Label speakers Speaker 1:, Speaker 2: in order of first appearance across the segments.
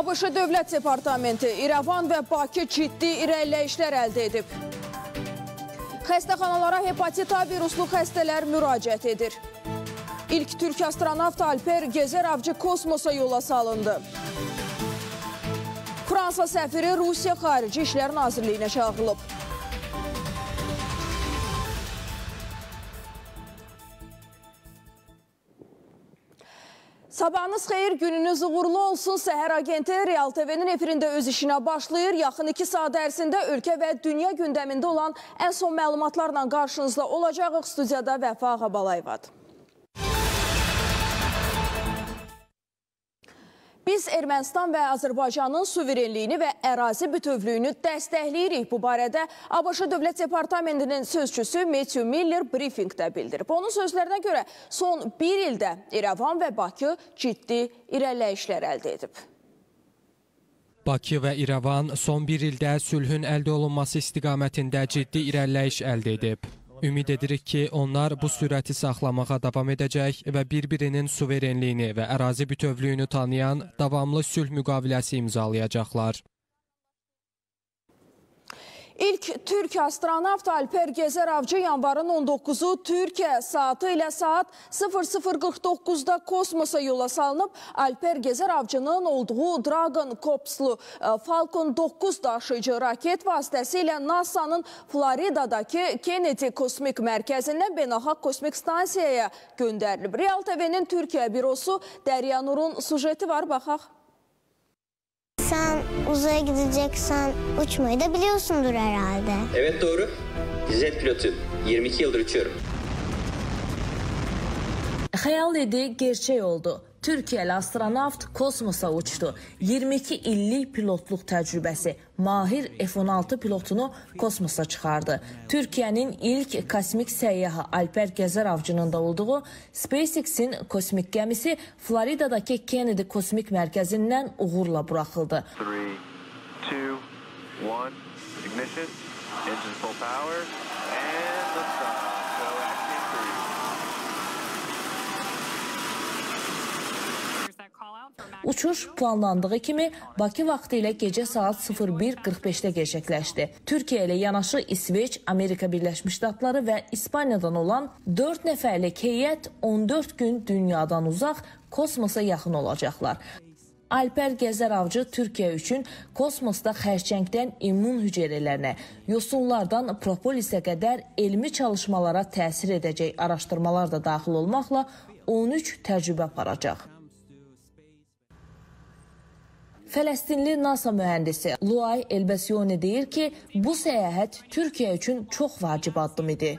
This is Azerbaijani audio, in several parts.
Speaker 1: ABŞ Dövlət Departamenti İrəvan və Bakı ciddi irəliləyişlər əldə edib. Xəstəxanalara hepatit A viruslu xəstələr müraciət edir. İlk türk astronavt Alper Gezer-Avcı kosmosa yola salındı. Fransa səfiri Rusiya Xarici İşlər Nazirliyinə çağırılıb. Sabahınız xeyir, gününüz uğurlu olsun. Səhər agenti Real TV'nin efirində öz işinə başlayır. Yaxın 2 saat ərzində ölkə və dünya gündəmində olan ən son məlumatlarla qarşınızda olacağıq. Studiyada Vəfa Ağabalayevadır. Biz Ermənistan və Azərbaycanın suverenliyini və ərazi bütövlüyünü dəstəkləyirik. Bu barədə ABŞ Dövlət Departamentinin sözçüsü Matthew Miller briefingdə bildirib. Onun sözlərinə görə son bir ildə İrəvan və Bakı ciddi irəliləyişlər əldə edib.
Speaker 2: Bakı və İrəvan son bir ildə sülhün əldə olunması istiqamətində ciddi irəliləyiş əldə edib. Ümid edirik ki, onlar bu sürəti saxlamağa davam edəcək və bir-birinin suverenliyini və ərazi bütövlüyünü tanıyan davamlı sülh müqaviləsi imzalayacaqlar.
Speaker 1: İlk türk astronavt Alper Gezer-Avcı yanvarın 19'u Türkiye saatı ile saat 00:49'da kosmosa yola salınıb. Alper Gezer-Avcı'nın olduğu Dragon Corpslu Falcon 9 daşıyıcı raket vasitəsilə NASA'nın Florida'daki Kennedy Kosmik Mərkəzindən Beynəlxalq Kosmik Stansiyaya göndərilib. Real TV'nin Türkiye bürosu Derya Nur'un sujeti var, baxaq.
Speaker 3: Sen uzaya gideceksen uçmayı da biliyorsundur herhalde.
Speaker 4: Evet doğru. Jet pilotuyum. 22 yıldır uçuyorum.
Speaker 5: Xəyal idi, gerçək oldu. Türkiyəli astronavt kosmosa uçdu. 22 illik pilotluq təcrübəsi mahir F-16 pilotunu kosmosa çıxardı. Türkiyənin ilk kosmik səyyahı Alper Gezer-Avcı'nın da olduğu SpaceX-in kosmik gəmisi Florida'dakı Kennedy Kosmik Mərkəzindən uğurla buraxıldı.
Speaker 6: 3, 2, 1, ignition, engine full power, and liftoff.
Speaker 5: Uçuş planlandığı kimi Bakı vaxtı ilə gecə saat 01:45-də gerçəkləşdi. Türkiyə ilə yanaşı İsveç, Amerika Birləşmiş Ştatları və İspaniyadan olan 4 nəfərlik heyət 14 gün dünyadan uzaq kosmosa yaxın olacaqlar. Alper Gezer-Avcı Türkiyə üçün kosmosda xərçəngdən immun hüceyrələrinə, yosunlardan propolisə qədər elmi çalışmalara təsir edəcək araşdırmalar da daxil olmaqla 13 təcrübə aparacaq. Fələstinli NASA mühəndisi Luay Elbesioni deyir ki, bu səyahət Türkiyə üçün çox vacib addım idi.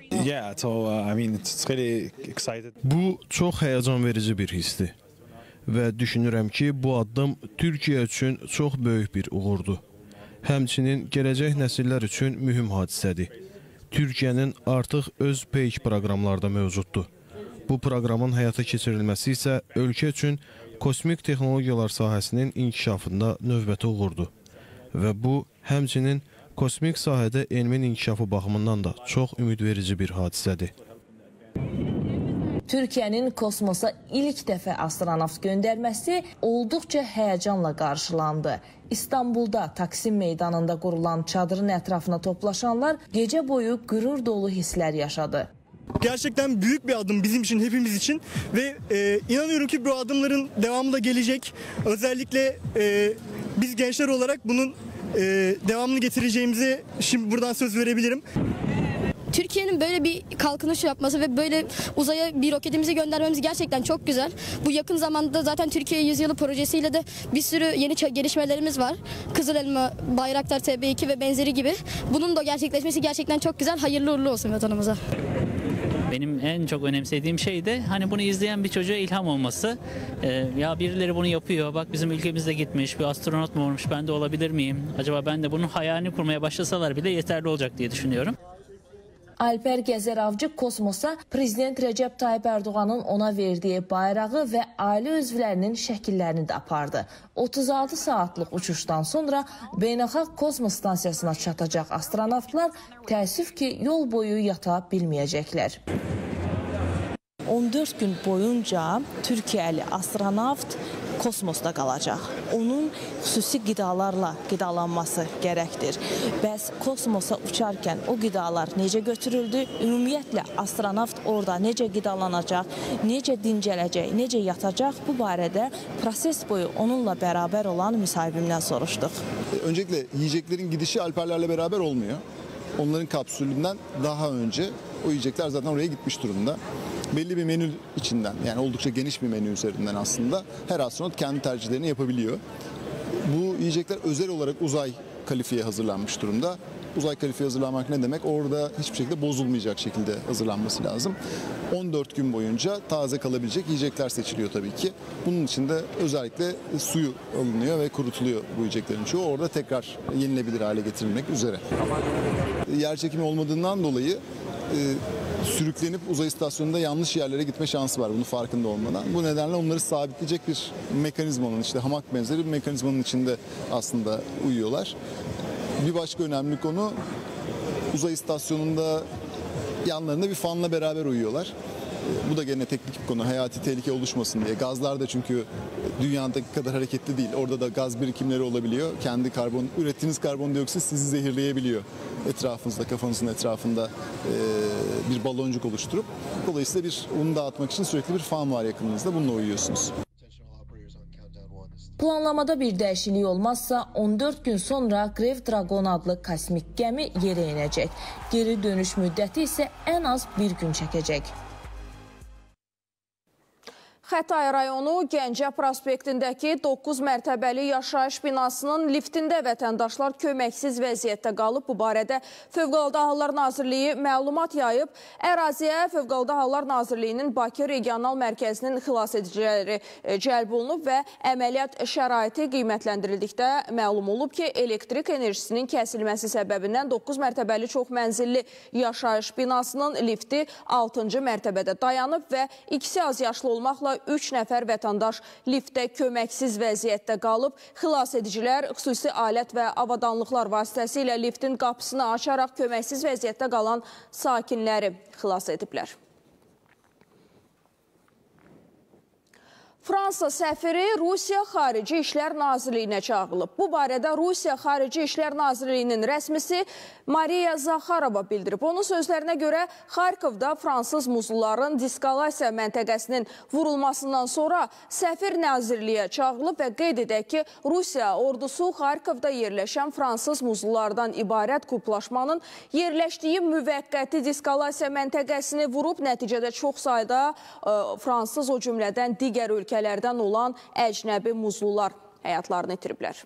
Speaker 7: Bu çox həyəcan verici bir hissdir və düşünürəm ki, bu addım Türkiyə üçün çox böyük bir uğurdur. Həmçinin gələcək nəsillər üçün mühüm hadisədir. Türkiyənin artıq öz PEYK proqramlarda mövcuddur. Bu proqramın həyata keçirilməsi isə ölkə üçün kosmik texnologiyalar sahəsinin inkişafında növbəti uğurdur. Və bu, həmçinin kosmik sahədə elmin inkişafı baxımından da çox ümidverici bir hadisədir.
Speaker 5: Türkiyənin kosmosa ilk dəfə astronavt göndərməsi olduqca həyəcanla qarşılandı. İstanbulda Taksim meydanında qurulan çadırın ətrafına toplaşanlar gecə boyu qürur dolu hisslər yaşadı.
Speaker 8: Gerçekten büyük bir adım bizim için, hepimiz için ve inanıyorum ki bu adımların devamı da gelecek. Özellikle biz gençler olarak bunun devamını getireceğimize şimdi buradan söz verebilirim.
Speaker 9: Türkiye'nin böyle bir kalkınış yapması ve böyle uzaya bir roketimizi göndermemiz gerçekten çok güzel. Bu yakın zamanda zaten Türkiye Yüzyılı projesiyle de bir sürü yeni gelişmelerimiz var. Kızıl Elma, Bayraktar TB2 ve benzeri gibi. Bunun da gerçekleşmesi gerçekten çok güzel. Hayırlı uğurlu olsun vatanımıza.
Speaker 10: Benim en çok önemsediğim şey de hani bunu izleyen bir çocuğa ilham olması. Ya birileri bunu yapıyor, bak bizim ülkemizde gitmiş, bir astronot mu olmuş, ben de olabilir miyim? Acaba ben de bunun hayalini kurmaya başlasalar bile yeterli olacak diye düşünüyorum.
Speaker 5: Alper Gezer-Avcı kosmosa Prezident Recep Tayyip Erdoğan'ın ona verdiği bayrağı ve aile üzvlərinin şəkillərini də apardı. 36 saatlıq uçuşdan sonra Beynəlxalq Kosmos Stansiyasına çatacaq astronavtlar təəssüf ki, yol boyu yata bilməyəcəklər. 14 gün boyunca Türkiyəli astronavt kosmosda qalacaq. Onun xüsusi qidalarla qidalanması gərəkdir. Bəs kosmosa uçarkən o qidalar necə götürüldü? Ümumiyyətlə astronavt orada necə qidalanacaq, necə dincələcək, necə yatacaq? Bu barədə proses boyu onunla beraber olan müsahibimden soruştuk.
Speaker 11: Öncelikle yiyeceklerin gidişi alperlerle beraber olmuyor. Onların kapsülünden daha önce o yiyecekler zaten oraya gitmiş durumda. Belli bir menü içinden, yani oldukça geniş bir menü üzerinden aslında her astronot kendi tercihlerini yapabiliyor. Bu yiyecekler özel olarak uzay kalifiye hazırlanmış durumda. Uzay kalifiye hazırlanmak ne demek? Orada hiçbir şekilde bozulmayacak şekilde hazırlanması lazım. 14 gün boyunca taze kalabilecek yiyecekler seçiliyor tabii ki. Bunun için de özellikle suyu alınıyor ve kurutuluyor bu yiyeceklerin çoğu. Orada tekrar yenilebilir hale getirilmek üzere. Yer çekimi olmadığından dolayı sürüklenip uzay istasyonunda yanlış yerlere gitme şansı var, bunun farkında olmadan. Bu nedenle onları sabitleyecek bir mekanizmanın, işte hamak benzeri bir mekanizmanın içinde aslında uyuyorlar. Bir başka önemli konu, uzay istasyonunda yanlarında bir fanla beraber uyuyorlar. Bu da gene teknik bir konu, hayati tehlike oluşmasın diye. Gazlar da çünkü dünyadaki kadar hareketli değil. Orada da gaz birikimleri olabiliyor. Kendi ürettiğiniz karbondioksit sizi zehirleyebiliyor. Etrafınızda, kafanızın etrafında bir baloncuk oluşturup. Dolayısıyla onu dağıtmak için sürekli bir fan var yakınınızda. Bununla uyuyorsunuz.
Speaker 5: Planlamada bir dəyişiklik olmazsa 14 gün sonra Crew Dragon adlı kosmik gəmi yerə inəcək. Geri dönüş müddəti isə ən az bir gün çəkəcək.
Speaker 1: Xətai rayonu Gəncə prospektindəki 9 mərtəbəli yaşayış binasının liftində vətəndaşlar köməksiz vəziyyətdə qalıb. Bu barədə Fövqəladə Hallar Nazirliyi məlumat yayıb. Əraziyə Fövqəladə Hallar Nazirliyinin Bakı Regional Mərkəzinin xilas ediciləri cəlb olunub və əməliyyat şəraiti qiymətləndirildikdə məlum olub ki, elektrik enerjisinin kəsilməsi səbəbindən 9 mərtəbəli çox mənzilli yaşayış binasının lifti 6-cı mərtəbədə dayanıb və ikisi az yaşlı olmaqla 3 nəfər vətəndaş liftdə köməksiz vəziyyətdə qalıb. Xilas edicilər xüsusi alət və avadanlıqlar vasitəsilə liftin qapısını açaraq köməksiz vəziyyətdə qalan sakinləri xilas ediblər. Fransa səfiri Rusiya Xarici İşlər Nazirliyinə çağırılıb. Bu barədə Rusiya Xarici İşlər Nazirliyinin rəsmisi Mariya Zaxarova bildirib. Onun sözlərinə görə Xarkovda fransız muzluların diskalasiya məntəqəsinin vurulmasından sonra səfir nazirliyə çağırılıb və qeyd edək ki, Rusiya ordusu Xarkovda yerləşən fransız muzlulardan ibarət qruplaşmanın yerləşdiyi müvəqqəti diskalasiya məntəqəsini vurub. Nəticədə çox sayda fransız, o cümlədən digər ölkələrdən olan əcnəbi muzlular həyatlarını itiriblər.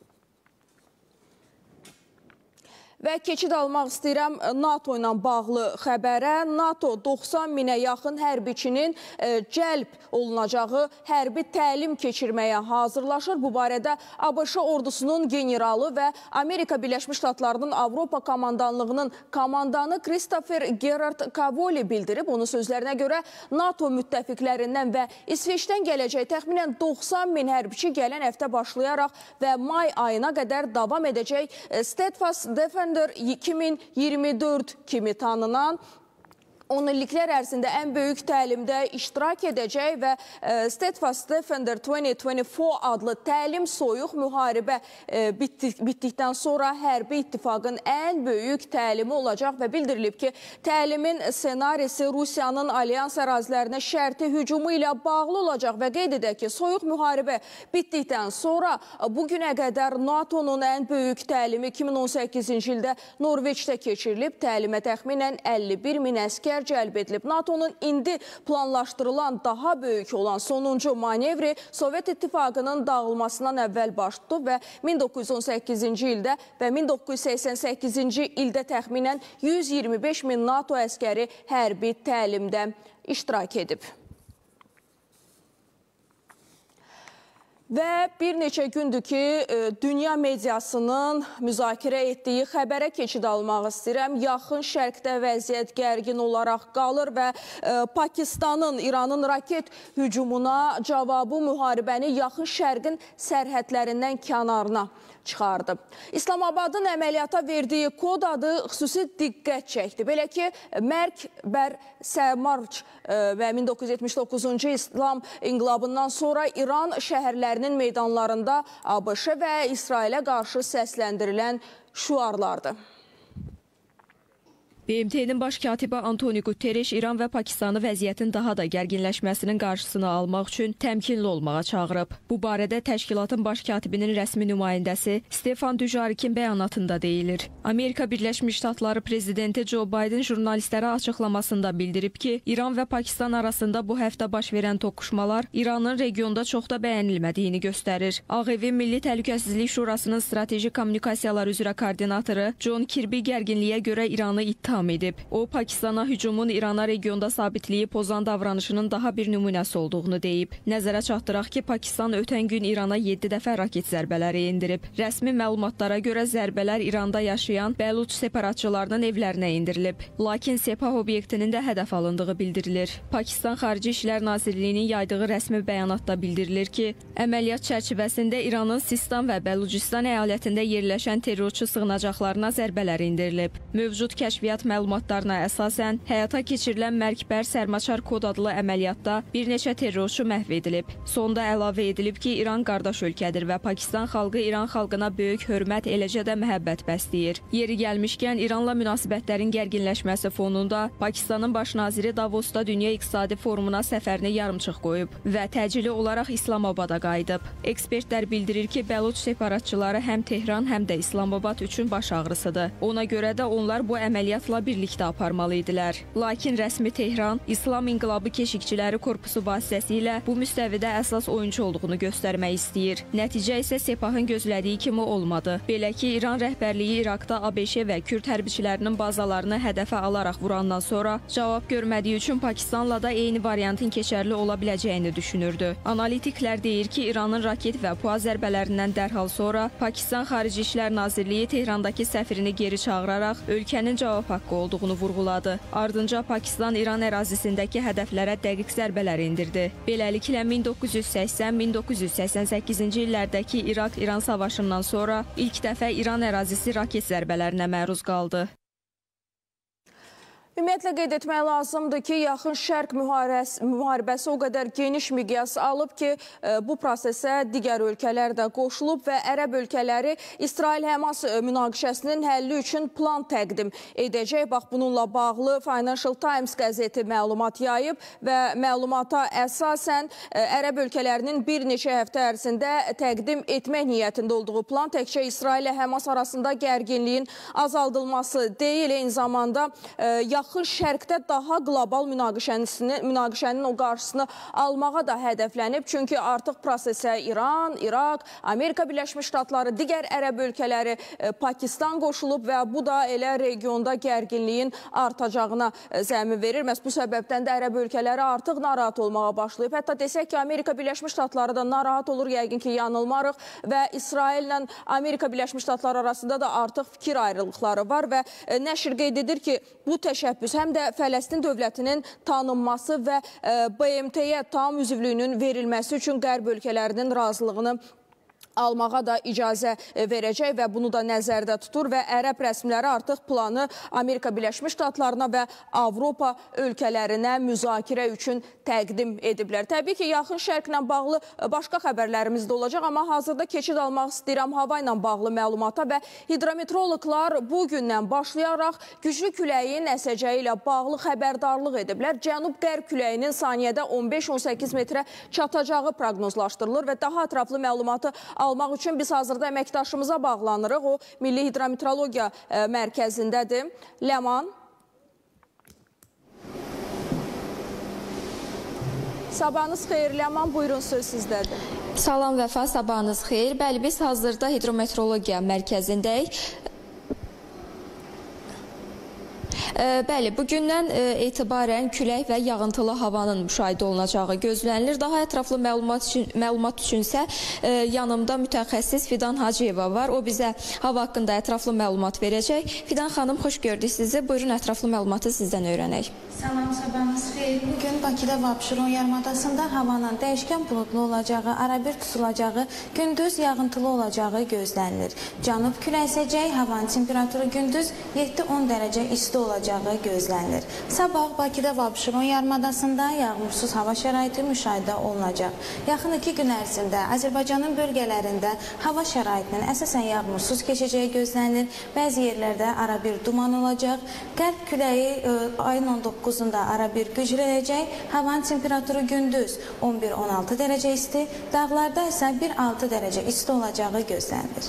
Speaker 1: Və keçid almaq istəyirəm NATO ilə bağlı xəbərə. NATO 90 minə yaxın hərbiçinin cəlb olunacağı hərbi təlim keçirməyə hazırlaşır. Bu barədə ABŞ ordusunun generalı və Amerika Birləşmiş Ştatlarının Avropa komandanlığının komandanı Christopher Gerard Cavoli bildirib. Onun sözlərinə görə NATO müttəfiqlərindən və İsveçdən gələcək təxminən 90 min hərbiçi gələn həftə başlayaraq və may ayına qədər davam edəcək Steadfast Defender 2024 kimi tanınan 10 illiklər ərzində ən böyük təlimdə iştirak edəcək və Steadfast Defender 2024 adlı təlim soyuq müharibə bitdikdən sonra hərbi ittifaqın ən böyük təlimi olacaq və bildirilib ki, təlimin senarisi Rusiyanın alyans ərazilərinə şərti hücumu ilə bağlı olacaq və qeyd edək ki, soyuq müharibə bitdikdən sonra bugünə qədər NATO'nun ən böyük təlimi 2018-ci ildə Norveçdə keçirilib. Təlimə təxminən 51 min əskər cəlb edilib. NATO'nun indi planlaşdırılan daha böyük olan sonuncu manevri Sovet İttifaqının dağılmasından əvvəl baş tutub və 1918-ci ildə və 1988-ci ildə təxminən 125 min NATO əskəri hərbi təlimdə iştirak edib. Və bir neçə gündür ki, dünya mediasının müzakirə etdiyi xəbərə keçid almaq istəyirəm. Yaxın Şərqdə vəziyyət gərgin olaraq qalır və Pakistanın İranın raket hücumuna cavabı müharibəni Yaxın Şərqin sərhədlərindən kənarına çıxardı. İslamabadın əməliyyata verdiyi kod adı xüsusi diqqət çəkdi. Belə ki, Mərk Bər Səmarc və 1979-cu İslam inqilabından sonra İran şəhərlərinin meydanlarında ABŞ və İsrailə qarşı səsləndirilən şüarlardır.
Speaker 12: BMT-nin baş katibi Antoni Guterres İran və Pakistanı vəziyyətin daha da gərginləşməsinin qarşısını almaq üçün təmkinli olmağa çağırıb. Bu barədə təşkilatın baş katibinin rəsmi nümayəndəsi Stefan Dujarrikin bəyanatında deyilir. Amerika Birləşmiş Ştatları prezidenti Joe Biden jurnalistlərə açıqlamasında bildirib ki, İran və Pakistan arasında bu həftə baş verən toqquşmalar İranın regionda çox da bəyənilmədiyini göstərir. Ağ Evin Milli Təhlükəsizlik Şurasının strateji kommunikasiyalar üzrə koordinatoru John Kirby gərginliyə görə İranı ittiham edib. O, Pakistana hücumun İrana regionda sabitliyi pozan davranışının daha bir nümunəsi olduğunu deyib. Nəzərə çatdıraq ki, Pakistan ötən gün İrana 7 dəfə raket zərbələri endirib. Rəsmi məlumatlara görə zərbələr İranda yaşayan Bəluç separatçılarının evlərinə indirilib. Lakin Sepah obyektinin də hədəf alındığı bildirilir. Pakistan Xarici İşlər Nazirliyinin yaydığı rəsmi bəyanatda bildirilir ki, əməliyyat çərçivəsində İranın Sistan və Bəlucistan əyalətində yerləşən terrorçu sığınacaqlarına zərbələr indirilib. Mövcud kəşfiyyat məlumatlarına əsasən həyata keçirilən Mərkbər Sərmaçar kod adlı əməliyyatda bir neçə terrorçu məhv edilib. Sonda əlavə edilib ki, İran qardaş ölkədir və Pakistan xalqı İran xalqına böyük hörmət, eləcə də məhəbbət bəsləyir. Yeri gəlmişkən İranla münasibətlərin gərginləşməsi fonunda Pakistanın baş naziri Davosda Dünya İqtisadi Forumuna səfərini yarımçıq qoyub və təcili olaraq İslamabada qayıdıb. Ekspertlər bildirir ki, Bəluç separatçıları həm Tehran, həm də İslamabad üçün baş ağrısıdır. Ona görə də onlar bu əməliyyatla birlikdə aparmalı idilər. Lakin rəsmi Tehran İslam İnqilabı Keşikçiləri Korpusu vasitəsilə bu müstəvidə əsas oyuncu olduğunu göstərmək istəyir. Nəticə isə Sepahın gözlədiyi kimi olmadı. Belə ki, İran rəhbərliyi İraqda ABŞ və Kürd hərbiçilərinin bazalarını hədəfə alaraq vurandan sonra cavab görmədiyi üçün Pakistanla da eyni variantın keçərli ola biləcəyini düşünürdü. Analitiklər deyir ki, İranın raket və PUA zərbələrindən dərhal sonra Pakistan Xarici İşlər Nazirliyi Tehrandakı səfirini geri çağıraraq ölkənin cavab haqqı olduğunu vurğuladı. Ardınca Pakistan İran ərazisindəki hədəflərə dəqiq zərbələr indirdi. Beləliklə 1980-1988-ci illərdəki İraq-İran savaşından sonra ilk dəfə İran ərazisi raket zərbələrinə məruz qaldı.
Speaker 1: Ümumiyyətlə qeyd etmək lazımdır ki, Yaxın Şərq müharibəsi o qədər geniş miqyas alıb ki, bu prosesə digər ölkələr də qoşulub və ərəb ölkələri İsrail-Həmas münaqişəsinin həlli üçün plan təqdim edəcək. Bax, bununla bağlı Financial Times qəzeti məlumat yayıb və məlumata əsasən ərəb ölkələrinin bir neçə həftə ərzində təqdim etmək niyyətində olduğu plan təkcə İsrail ilə Həmas arasında gərginliyin azaldılması deyil, eyni zamanda Yaxın Şərqdə daha qlobal münaqişənin o qarşısını almağa da hədəflənib. Çünki artıq prosesə İran, İraq, Amerika Birləşmiş Ştatları, digər ərəb ölkələri, Pakistan qoşulub və bu da elə regionda gərginliyin artacağına zəmin verir. Məhz bu səbəbdən də ərəb ölkələri artıq narahat olmağa başlayıb. Hətta desək ki, Amerika Birləşmiş Ştatları da narahat olur, yəqin ki, yanılmarıq və İsraillə Amerika Birləşmiş Ştatları arasında da artıq fikir ayrılıqları var və nəşr qeyd edir ki, bu təşəbbüs həm də Fələstin dövlətinin tanınması və BMT-yə tam üzvlüyünün verilməsi üçün qərb ölkələrinin razılığını almağa da icazə verəcək və bunu da nəzərdə tutur və ərəb rəsmiləri artıq planı Amerika Birləşmiş Ştatlarına və Avropa ölkələrinə müzakirə üçün təqdim ediblər. Təbii ki, Yaxın Şərqlə bağlı başqa xəbərlərimiz də olacaq, amma hazırda keçid almaq istəyirəm hava ilə bağlı məlumata və hidrometeoroloqlar bu gündən başlayaraq güclü küləyin əsəcəyi ilə bağlı xəbərdarlıq ediblər. Cənub-qərb küləyinin saniyədə 15-18 metrə çatacağı proqnozlaşdırılır və daha ətraflı məlumatı almaq üçün biz hazırda əməkdaşımıza bağlanırıq. O, Milli Hidrometeorologiya Mərkəzindədir. Ləman. Sabahınız xeyir, Ləman, buyurun, söz sizdədir.
Speaker 13: Salam Vəfa, sabahınız xeyir. Bəli, biz hazırda Hidrometeorologiya Mərkəzindəyik. Bəli, bugündən etibarən külək və yağıntılı havanın müşahidə olunacağı gözlənilir. Daha ətraflı məlumat üçünsə yanımda mütəxəssis Fidan Hacıyeva var. O bizə hava haqqında ətraflı məlumat verəcək. Fidan xanım, xoş gördük sizi. Buyurun, ətraflı məlumatı sizdən öyrənək.
Speaker 14: Salam, sabahınız xeyir. Bugün Bakıda və Abşeron yarımadasında havanın dəyişkən buludlu olacağı, arabir tutulacağı, gündüz yağıntılı olacağı gözlənilir. Cənub küləyi əsəcək, havanın temperaturu gündüz 7-10 dərəcə isti olacağı gözlənilir. Sabah Bakıda və Abşeron yarımadasında yağmursuz hava şəraiti müşahidə olunacaq. Yaxın 2 gün ərzində Azərbaycanın bölgələrində hava şəraitinin əsasən yağmursuz keçəcəyi gözlənilir. Bəzi yerlərdə arabir duman olacaq. Qərb küləyi ayın 19-unda arabir güclənəcək. Havanın temperaturu gündüz 11-16 dərəcə isti, dağlarda isə 1-6 dərəcə isti olacağı gözlənilir.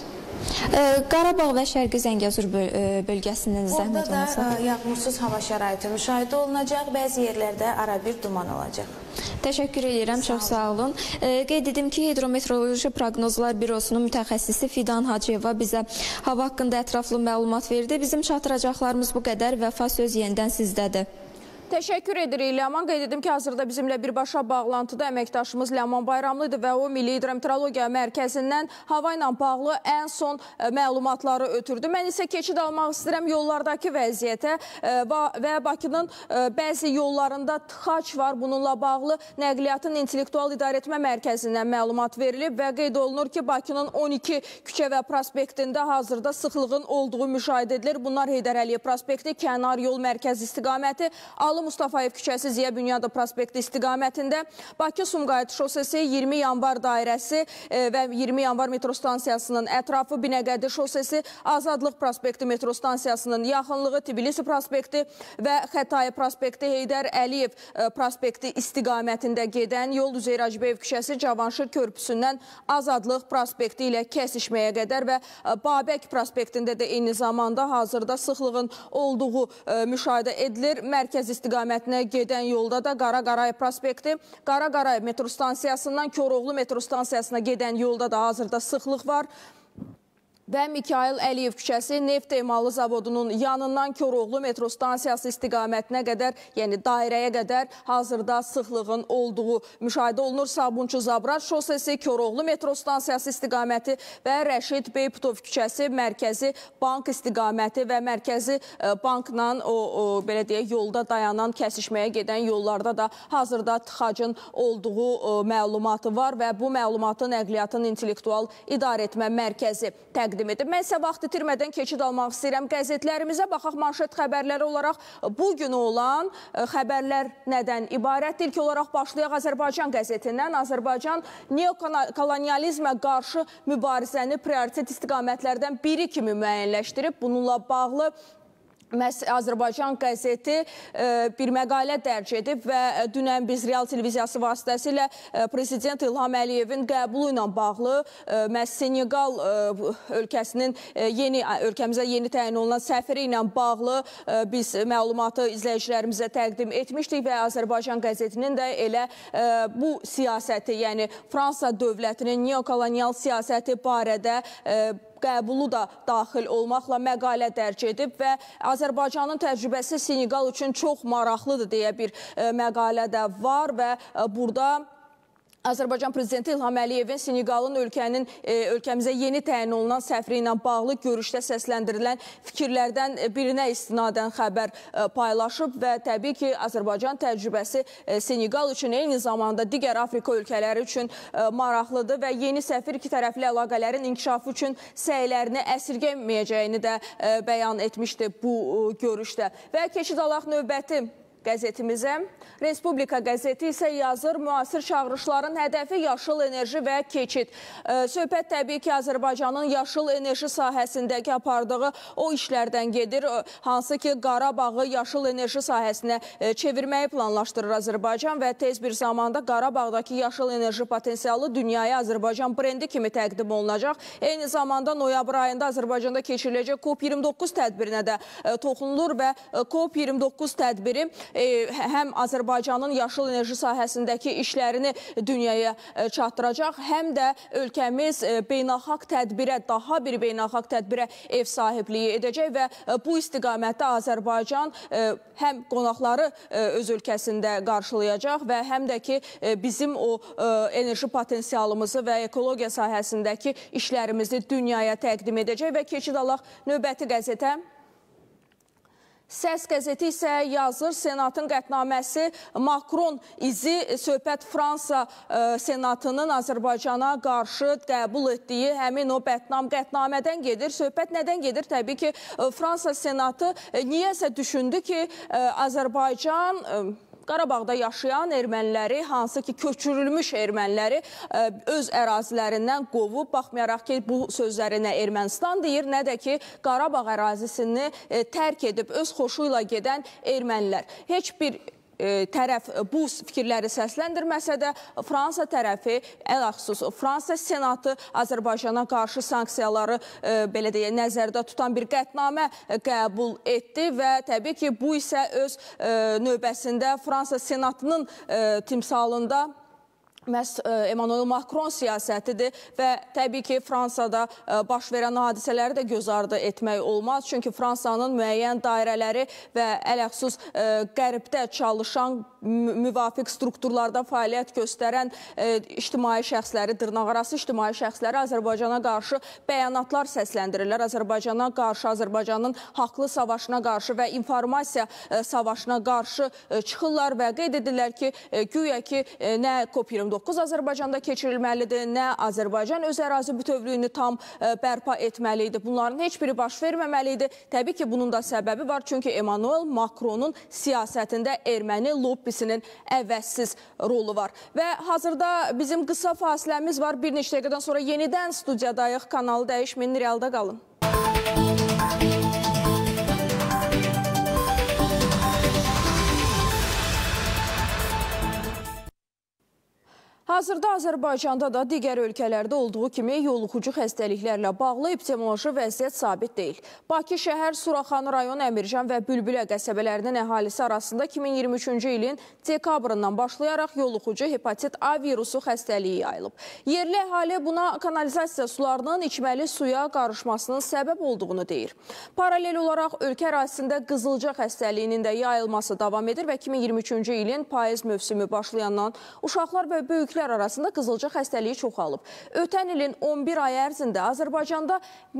Speaker 13: Qarabağ və Şərqi Zəngəzur bölgəsindən zəhmət olmasa.
Speaker 14: Orada da yağmursuz hava şəraiti müşahidə olunacaq, bəzi yerlərdə arabir duman olacaq.
Speaker 13: Təşəkkür edirəm, çox sağ olun. Qeyd edim ki, Hidrometeoroloji Proqnozlar Bürosunun mütəxəssisi Fidan Hacıyeva bizə hava haqqında ətraflı məlumat verdi. Bizim çatdıracaqlarımız bu qədər. Vəfa, söz yenidən sizdədir.
Speaker 1: Təşəkkür edirik Ləman. Qeyd edim ki, hazırda bizimlə birbaşa bağlantıda əməkdaşımız Ləman Bayramlıdır və o Milli Hidrometeorologiya Mərkəzindən hava ilə bağlı ən son məlumatları ötürdü. Mən isə keçid almaq istəyirəm yollardakı vəziyyətə və Bakının bəzi yollarında tıxac var. Bununla bağlı Nəqliyyatın İntellektual İdarəetmə Mərkəzindən məlumat verilib və qeyd olunur ki, Bakının 12 küçə və prospektində hazırda sıxlığın olduğu müşahidə edilir. Bunlar Heydər Əliyev prospekti, Kənar yol mərkəzi istiqaməti, Ali Mustafayev küçəsi, Ziya Bünyadov prospekti istiqamətində, Bakı-Sumqayıt şosesi, 20 yanvar dairəsi və 20 yanvar metro stansiyasının ətrafı, Binəqədi şosesi, Azadlıq prospekti metro stansiyasının yaxınlığı, Tbilisi prospekti və Xətai prospekti, Heydər Əliyev prospekti istiqamətində gedən yol, Üzeyir Hacıbəyev küçəsi, Cavanşir körpüsündən Azadlıq prospekti ilə kəsişməyə qədər və Babək prospektində də eyni zamanda hazırda sıxlığın olduğu müşahidə edilir. Mərkəz istiqamətinə gedən yolda da Qara Qarayev prospekti, Qara Qarayev metro stansiyasından Koroğlu metro stansiyasına gedən yolda da hazırda sıxlıq var. Və Mikayıl Əliyev küçəsi neft emalı zavodunun yanından Koroğlu metro stansiyası istiqamətinə qədər, yəni dairəyə qədər hazırda sıxlığın olduğu müşahidə olunur. Sabunçu Zabrat şosesi, Koroğlu metro stansiyası istiqaməti və Rəşid Beyputov küçəsi, Mərkəzi Bank istiqaməti və Mərkəzi Bankla belə deyək, yolda dayanan, kəsişməyə gedən yollarda da hazırda tıxacın olduğu məlumatı var və bu məlumatı Nəqliyyatın İntellektual İdarəetmə Mərkəzi təqdim edib. Mən isə vaxt itirmədən keçid almaq istəyirəm. Qəzetlərimizə baxaq, manşet xəbərləri olaraq bugün olan xəbərlər nədən ibarət? İlk olaraq başlayaq Azərbaycan qəzetindən. Azərbaycan neokolonializmə qarşı mübarizəni prioritet istiqamətlərdən biri kimi müəyyənləşdirib. Bununla bağlı Azərbaycan qəzeti bir məqalə dərc edib və dünən biz Real televiziyası vasitəsilə Prezident İlham Əliyevin qəbulu ilə bağlı Senegal ölkəmizə yeni təyin olunan səfiri ilə bağlı biz məlumatı izləyicilərimizə təqdim etmişdik və Azərbaycan qəzetinin də elə bu siyasəti, yəni Fransa dövlətinin neokolonial siyasəti barədə qəbulu da daxil olmaqla məqalə dərc edib və Azərbaycanın təcrübəsi Senegal üçün çox maraqlıdır deyə bir məqalə də var və burada Azərbaycan Prezidenti İlham Əliyevin Senegalın ölkəmizə yeni təyin olunan səfiri ilə bağlı görüşdə səsləndirilən fikirlərdən birinə istinadən xəbər paylaşıb və təbii ki, Azərbaycan təcrübəsi Senegal üçün eyni zamanda digər Afrika ölkələri üçün maraqlıdır və yeni səfir iki tərəfli əlaqələrin inkişafı üçün səylərini əsirgəməyəcəyini də bəyan etmişdi bu görüşdə. Və keçid alaq növbəti qəzetimizə. Respublika qəzeti isə yazır, müasir çağırışların hədəfi yaşıl enerji və keçid. Söhbət təbii ki, Azərbaycanın yaşıl enerji sahəsindəki apardığı o işlərdən gedir, hansı ki, Qarabağı yaşıl enerji sahəsinə çevirməyi planlaşdırır Azərbaycan və tez bir zamanda Qarabağdakı yaşıl enerji potensialı dünyaya Azərbaycan brendi kimi təqdim olunacaq. Eyni zamanda noyabr ayında Azərbaycanda keçiriləcək COP29 tədbirinə də toxunulur və COP29 tədbiri həm Azərbaycanın yaşıl enerji sahəsindəki işlərini dünyaya çatdıracaq, həm də ölkəmiz beynəlxalq tədbirə, daha bir beynəlxalq tədbirə ev sahibliyi edəcək və bu istiqamətdə Azərbaycan həm qonaqları öz ölkəsində qarşılayacaq və həm də ki, bizim o enerji potensialımızı və ekologiya sahəsindəki işlərimizi dünyaya təqdim edəcək və keçid alaq növbəti qəzetə. Səs qəzeti isə yazır, Senatın qətnaməsi Makron izi söhbət Fransa Senatının Azərbaycana qarşı qəbul etdiyi həmin o bətnam qətnamədən gedir. Söhbət nədən gedir? Təbii ki, Fransa Senatı niyəsə düşündü ki, Azərbaycan Qarabağda yaşayan erməniləri, hansı ki köçürülmüş erməniləri öz ərazilərindən qovub, baxmayaraq ki, bu sözləri nə Ermənistan deyir, nə də ki, Qarabağ ərazisini tərk edib öz xoşu ilə gedən ermənilər. Heç bir tərəf bu fikirləri səsləndirməsə də Fransa tərəfi, ələxüsus Fransa Senatı Azərbaycana qarşı sanksiyaları belə deyə nəzərdə tutan bir qətnamə qəbul etdi və təbii ki, bu isə öz növbəsində Fransa Senatının timsalında məhz Emmanuel Macron siyasətidir və təbii ki, Fransada baş verən hadisələri də göz ardı etmək olmaz. Çünki Fransanın müəyyən dairələri və ələxüsus qərbdə çalışan müvafiq strukturlarda fəaliyyət göstərən ictimai şəxsləri, dırnaqarası ictimai şəxsləri Azərbaycana qarşı bəyanatlar səsləndirirlər. Azərbaycana qarşı, Azərbaycanın haqlı savaşına qarşı və informasiya savaşına qarşı çıxırlar və qeyd edirlər ki, güya ki, nə COP29 Azərbaycanda keçirilməlidir, nə Azərbaycan öz ərazi bütövlüyünü tam bərpa etməlidir. Bunların heç biri baş verməməlidir. Təbii ki, bunun da səbəbi var. Çünki Emmanuel Macronun siyasətində erməni lobbisinin əvəzsiz rolu var. Və hazırda bizim qısa fasiləmiz var. Bir neçə dəqiqədən sonra yenidən studiyadayıq. Kanalı dəyişməyin, realda qalın. Hazırda Azərbaycanda da digər ölkələrdə olduğu kimi yoluxucu xəstəliklərlə bağlı epidemioloji vəziyyət sabit deyil. Bakı şəhər, Suraxanı rayon, Əmircan və Bülbülə qəsəbələrinin əhalisi arasında 2023-cü ilin dekabrından başlayaraq yoluxucu hepatit A virusu xəstəliyi yayılıb. Yerli əhali buna kanalizasiya sularının içməli suya qarışmasının səbəb olduğunu deyir. Paralel olaraq ölkə ərazisində qızılca xəstəliyinin də yayılması davam edir və 2023-cü ilin payız mövsümü başlayandan uşaqlar və böyüklər arasında qızılca xəstəliyi çoxalıb. Ötən ilin 11 ay ərzində Azərbaycanda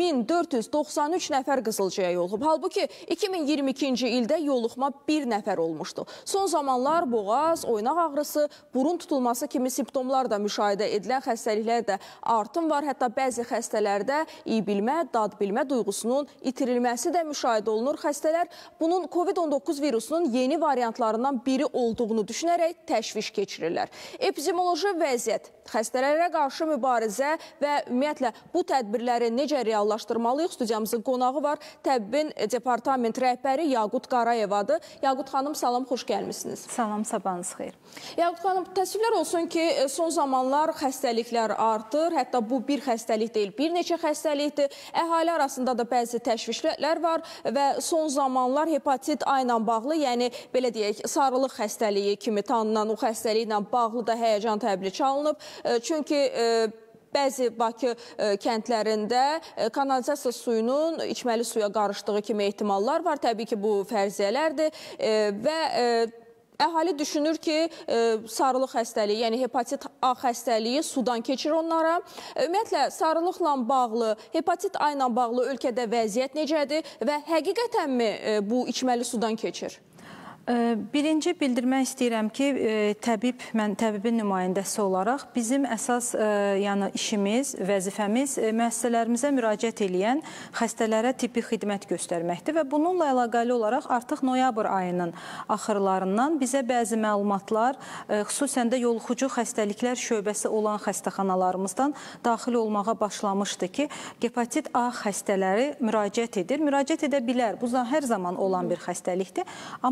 Speaker 1: 1493 nəfər qızılcaya yoluxub. Halbuki 2022-ci ildə yoluxma 1 nəfər olmuşdu. Son zamanlar boğaz, oynaq ağrısı, burun tutulması kimi simptomlar da müşahidə edilən xəstəliklər də artım var. Hətta bəzi xəstələrdə iyi bilmə, dad bilmə duyğusunun itirilməsi də müşahidə olunur. Xəstələr bunun COVID-19 virusunun yeni variantlarından biri olduğunu düşünərək təşviş keçirirlər. Epidemioloji vəziyyət, xəstələrə qarşı mübarizə və ümumiyyətlə bu tədbirləri necə reallaşdırmalıyıq? Studiyamızın qonağı var. Təbbin departament rəhbəri Yaqut Qarayevadır. Yaqut xanım, salam, xoş gəlmişsiniz.
Speaker 15: Salam, sabahınız xeyir.
Speaker 1: Yaqut xanım, təəssüflər olsun ki, son zamanlar xəstəliklər artır. Hətta bu bir xəstəlik deyil, bir neçə xəstəlikdir. Əhali arasında da bəzi təşvişlər var və son zamanlar hepatit A ilə bağlı, yəni belə deyək, sarılıq xəstəliyi kimi tanınan o xəstəliklə bağlı da həyəcan təbili çalınıb. Çünki bəzi Bakı kəndlərində kanalizasiya suyunun içməli suya qarışdığı kimi ehtimallar var. Təbii ki, bu fərziyyələrdir və əhali düşünür ki, sarılıq xəstəliyi, yəni hepatit A xəstəliyi sudan keçir onlara. Ümumiyyətlə, sarılıqla bağlı, hepatit A ilə bağlı ölkədə vəziyyət necədir və həqiqətənmi bu içməli sudan keçir?
Speaker 15: Birinci bildirmək istəyirəm ki, mən təbibin nümayəndəsi olaraq bizim əsas işimiz, vəzifəmiz müəssisələrimizə müraciət edən xəstələrə tibbi xidmət göstərməkdir və bununla əlaqəli olaraq artıq noyabr ayının axırlarından bizə bəzi məlumatlar, xüsusən də yoluxucu xəstəliklər şöbəsi olan xəstəxanalarımızdan daxil olmağa başlamışdı ki, hepatit A xəstələri müraciət edir. Müraciət edə bilər, bu hər zaman olan bir xəstəlikdir, amma lokal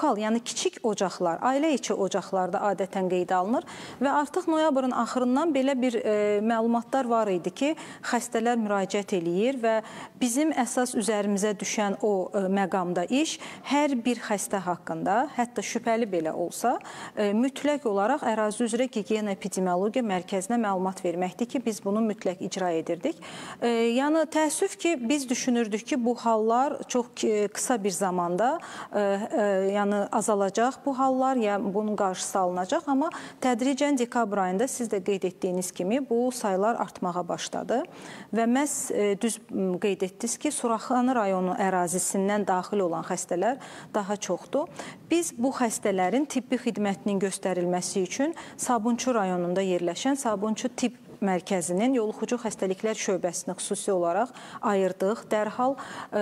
Speaker 15: lokal, yəni kiçik ocaqlar, ailə içi ocaqlarda adətən qeydə alınır və artıq noyabrın axırından belə bir məlumatlar var idi ki, xəstələr müraciət eləyir və bizim əsas üzərimizə düşən o məqamda iş hər bir xəstə haqqında, hətta şübhəli belə olsa, mütləq olaraq ərazi üzrə gigiyena epidemiologiya mərkəzinə məlumat verməkdir ki, biz bunu mütləq icra edirdik. Yəni təəssüf ki, biz düşünürdük ki, bu hallar çox qısa bir zamanda yəni azalacaq bu hallar, ya bunun qarşısı alınacaq, amma tədricən dekabr ayında siz də qeyd etdiyiniz kimi bu saylar artmağa başladı və məhz düz qeyd etdiniz ki, Suraxanı rayonu ərazisindən daxil olan xəstələr daha çoxdur. Biz bu xəstələrin tibbi xidmətinin göstərilməsi üçün Sabunçu rayonunda yerləşən Sabunçu tibb mərkəzinin yoluxucu xəstəliklər şöbəsini xüsusi olaraq ayırdıq. Dərhal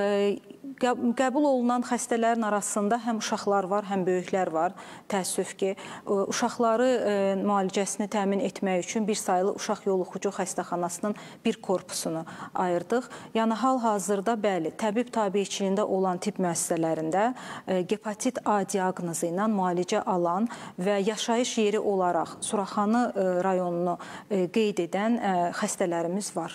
Speaker 15: qəbul olunan xəstələrin arasında həm uşaqlar var, həm böyüklər var. Təəssüf ki, uşaqları müalicəsini təmin etmək üçün bir sayılı uşaq yoluxucu xəstəxanasının bir korpusunu ayırdıq. Yəni hal-hazırda bəli, təbib tabiçiliyində olan tibb müəssisələrində hepatit A diaqnozu ilə müalicə alan və yaşayış yeri olaraq Suraxanı rayonunu qeyd edən xəstələrimiz var.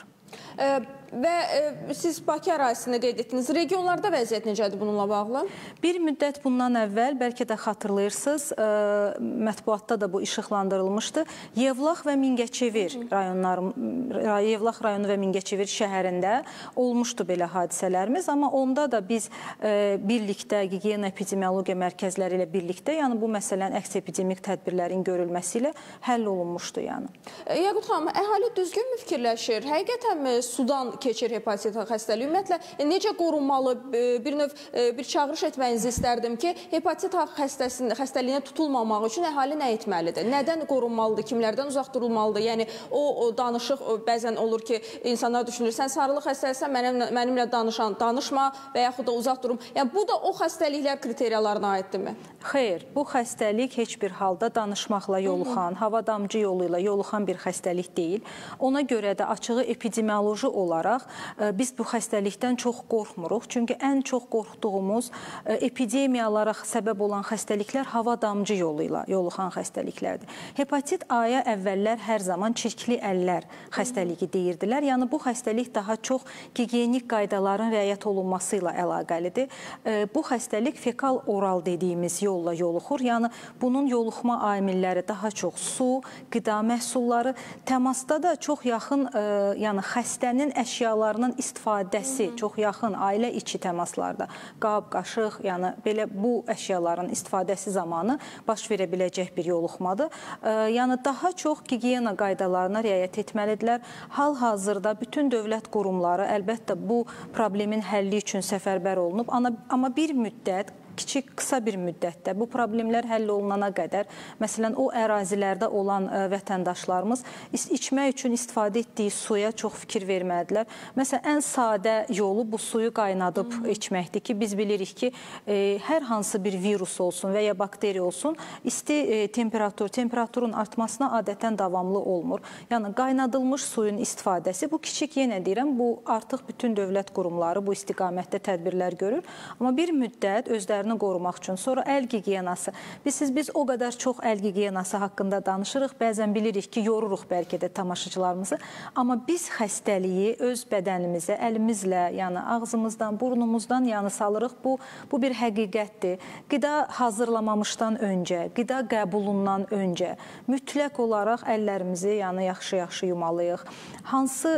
Speaker 1: Və siz Bakı ərazisində qeyd etdiniz. Regionlarda vəziyyət necədir bununla bağlı? Bir müddət bundan əvvəl, bəlkə də xatırlayırsınız, mətbuatda da bu işıqlandırılmışdı. Yevlax və Mingəçevir rayonları, Yevlax rayonu və Mingəçevir şəhərində olmuşdu belə hadisələrimiz, amma onda da biz birlikdə, gigiyena epidemiologiya mərkəzləri ilə birlikdə, yəni bu məsələnin əks epidemik tədbirlərin görülməsi ilə həll olunmuşdu.
Speaker 16: Yaqut xanım, əhali düzgün mü fikirləşir? Həqiqətənmi sudan keçir hepatit A xəstəliyi? Ümumiyyətlə, necə qorunmalı? Bir çağırış etməyinizi istərdim ki, hepatit A xəstəliyinə tutulmamaq üçün əhali nə etməlidir? Nədən qorunmalıdır? Kimlərdən uzaq durulmalıdır? Yəni, o danışıq bəzən olur ki, insanlar düşünür, sən sarılıq xəstəlisən, mənimlə danışma və yaxud da uzaq durum. Yəni, bu da o xəstəliklər kriteriyalarına aiddirmi?
Speaker 15: Xeyr, bu xəstəlik heç bir halda danışmaqla yoluxan, hava damcı yolu ilə yoluxan bir xəstəlik deyil. Ona görə də açığı epidemioloji olaraq biz bu xəstəlikdən çox qorxmuruq. Çünki ən çox qorxduğumuz epidemiyalara səbəb olan xəstəliklər hava damcı yolu ilə yoluxan xəstəliklərdir. Hepatit A-ya əvvəllər hər zaman çirkli əllər xəstəliyi deyirdilər. Yəni bu xəstəlik daha çox gigiyenik qaydaların riayət olunması ilə əlaqəlidir. Bu xəstəlik fekal oral dediyimiz yolla yoluxur. Yəni bunun yoluxma amilləri daha çox su, qida məhsulları, təmasda da çox yaxın, yəni xəstənin əşyalarının istifadəsi, çox yaxın ailə içi təmaslarda, qab, qaşıq, yəni belə bu əşyaların istifadəsi zamanı baş verə biləcək bir yoluxmadır. Yəni daha çox gigiyena qaydalarına riayət etməlidirlər. Hal-hazırda bütün dövlət qurumları əlbəttə bu problemin həlli üçün səfərbər olunub, amma bir müddət, qısa bir müddətdə bu problemlər həll olunana qədər, məsələn, o ərazilərdə olan vətəndaşlarımız içmək üçün istifadə etdiyi suya çox fikir verməlidirlər. Məsələn, ən sadə yolu bu suyu qaynadıb içməkdir ki, biz bilirik ki, hər hansı bir virus olsun və ya bakteri olsun, isti temperaturun artmasına adətən davamlı olmur. Yəni, qaynadılmış suyun istifadəsi, bu kiçik, yenə deyirəm, bu artıq bütün dövlət qurumları bu istiqamətdə tədbirlər görür. Amma bir müddət özlərini qorumaq üçün. Sonra əl gigiyenası. Biz o qədər çox əl gigiyenası haqqında danışırıq. Bəzən bilirik ki, yoruruq bəlkə də tamaşaçılarımızı. Amma biz xəstəliyi öz bədənimizə, əlimizlə, yəni ağzımızdan, burnumuzdan salırıq. Bu bir həqiqətdir. Qida hazırlamamışdan öncə, qida qəbulundan öncə mütləq olaraq əllərimizi yaxşı-yaxşı yumalıyıq. Hansı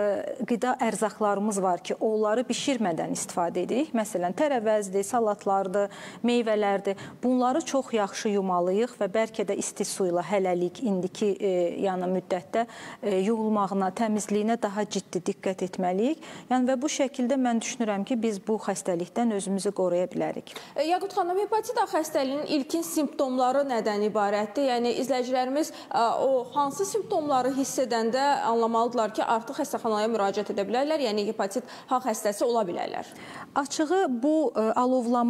Speaker 15: qida ərzaqlarımız var ki, onları bişirmədən istifadə edirik. Məsələn, tərəvəzdir, salatlardır, meyvələrdir. Bunları çox yaxşı yumalıyıq və bəlkə də isti su ilə hələlik indiki müddətdə yuyulmağına, təmizliyinə daha ciddi diqqət etməliyik. Və bu şəkildə mən düşünürəm ki, biz bu xəstəlikdən özümüzü qoruya bilərik.
Speaker 16: Yaqut xanım, hepatit A xəstəliyinin ilkin simptomları nədən ibarətdir? Yəni, izləyicilərimiz o hansı simptomları hiss edəndə anlamalıdırlar ki, artıq xəstəxanaya müraciət edə bilərlər, yəni hepatit A xəstəsi ola bilərlər?
Speaker 15: Açığı, bu alovlanmadan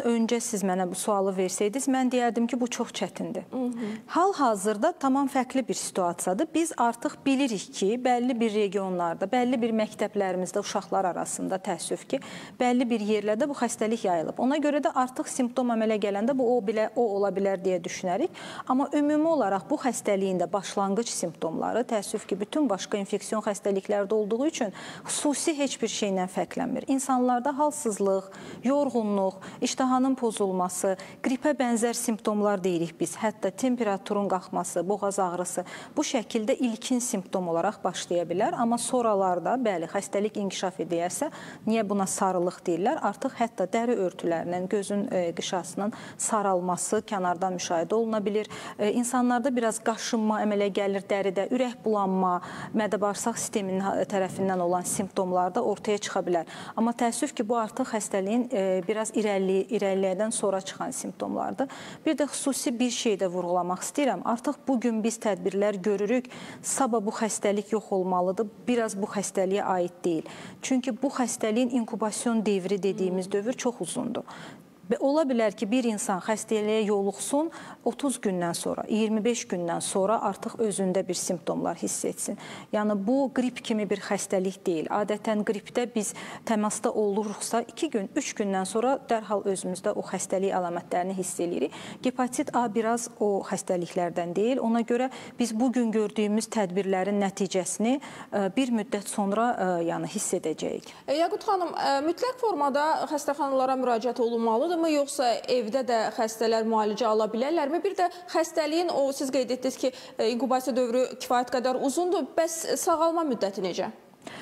Speaker 15: öncə siz mənə bu sualı versəydiniz, mən deyərdim ki, bu çox çətindir. Hal-hazırda tamam fərqli bir situasiyadır. Biz artıq bilirik ki, bəlli bir regionlarda, bəlli bir məktəblərimizdə uşaqlar arasında təəssüf ki, bəlli bir yerlərdə bu xəstəlik yayılıb. Ona görə də artıq simptom əmələ gələndə bu o ola bilər deyə düşünərik. Amma ümumi olaraq bu xəstəliyin də başlanğıc simptomları təəssüf ki, bütün başqa infeksiyon xəstəliklərdə olduğu üçün xüsusi heç bir şeylə fərqlənmir. İnsanlarda halsızlıq, yorğunluq, iştahanın pozulması, qripə bənzər simptomlar deyirik biz. Hətta temperaturun qalxması, boğaz ağrısı bu şəkildə ilkin simptom olaraq başlaya bilər. Amma sonralarda, bəli, xəstəlik inkişaf edərsə, niyə buna sarılıq deyirlər? Artıq hətta dəri örtülərinin, gözün qışasının saralması kənardan müşahidə oluna bilir. İnsanlarda biraz qaşınma əmələ gəlir dəridə, ürək bulanma, mədə-bağırsaq sisteminin tərəfindən olan simptomlar da ortaya çıxa bilər. Amma təəssüf ki, bu artıq xəstəliyin biraz irəliləyədən sonra çıxan simptomlardır. Bir də xüsusi bir şey də vurğulamaq istəyirəm. Artıq bugün biz tədbirlər görürük, sabah bu xəstəlik yox olmalıdır, biraz bu xəstəliyə aid deyil. Çünki bu xəstəliyin inkubasyon devri dediyimiz dövr çox uzundur. Və ola bilər ki, bir insan xəstəliyə yoluxsun, 30 gündən sonra, 25 gündən sonra artıq özündə bir simptomlar hiss etsin. Yəni, bu qrip kimi bir xəstəlik deyil. Adətən qripdə biz təmasda oluruqsa, 2 gün, 3 gündən sonra dərhal özümüzdə o xəstəlik əlamətlərini hiss edirik. Hepatit A biraz o xəstəliklərdən deyil. Ona görə biz bugün gördüyümüz tədbirlərin nəticəsini bir müddət sonra hiss edəcəyik.
Speaker 16: Yaqut xanım, mütləq formada xəstəxanalara müraciət olunmalıdır mı, yoxsa evdə də xəstələr müalicə ala bilərlərmi? Bir də xəstəliyin, siz qeyd etdiniz ki, inkubasiya dövrü kifayət qədər uzundur, bəs sağalma müddəti necə?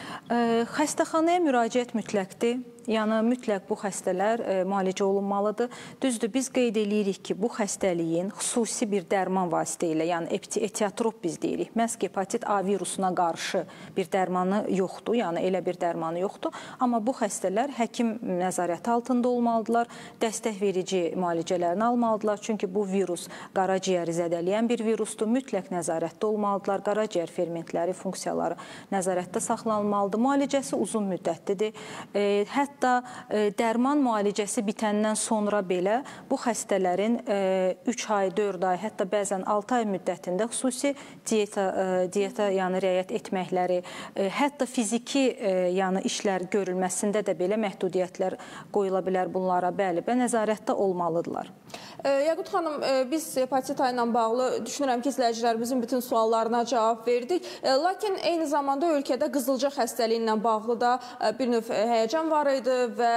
Speaker 15: Xəstəxanaya müraciət mütləqdir. Yəni, mütləq bu xəstələr müalicə olunmalıdır. Düzdür, biz qeyd edirik ki, bu xəstəliyin xüsusi bir dərman vasitə ilə, yəni etiatrop biz deyirik, məhz hepatit A virusuna qarşı bir dərmanı yoxdur, yəni elə bir dərmanı yoxdur. Amma bu xəstələr həkim nəzarəti altında olmalıdırlar, dəstək verici müalicələrini almalıdırlar. Çünki bu virus qaraciyəri zədələyən bir virusdur, mütləq nəzarətdə olmalıdırlar. Qaraciyər fermentləri, funksiyaları nəzarətdə saxlanılmalıdır. Müalicəsi uzun müddətlidir. Hətta dərman müalicəsi bitəndən sonra belə bu xəstələrin 3 ay, 4 ay, hətta bəzən 6 ay müddətində xüsusi diyeta riayət etməkləri, hətta fiziki işlər görülməsində də belə məhdudiyyətlər qoyula bilər bunlara, bəli, və nəzarətdə olmalıdırlar.
Speaker 16: Yaqut xanım, biz hepatit A ilə bağlı düşünürəm ki, izləyicilərimizin bütün suallarına cavab verdik. Lakin eyni zamanda ölkədə qızılca xəstəliyi ilə bağlı da bir növ həyəcan var idi və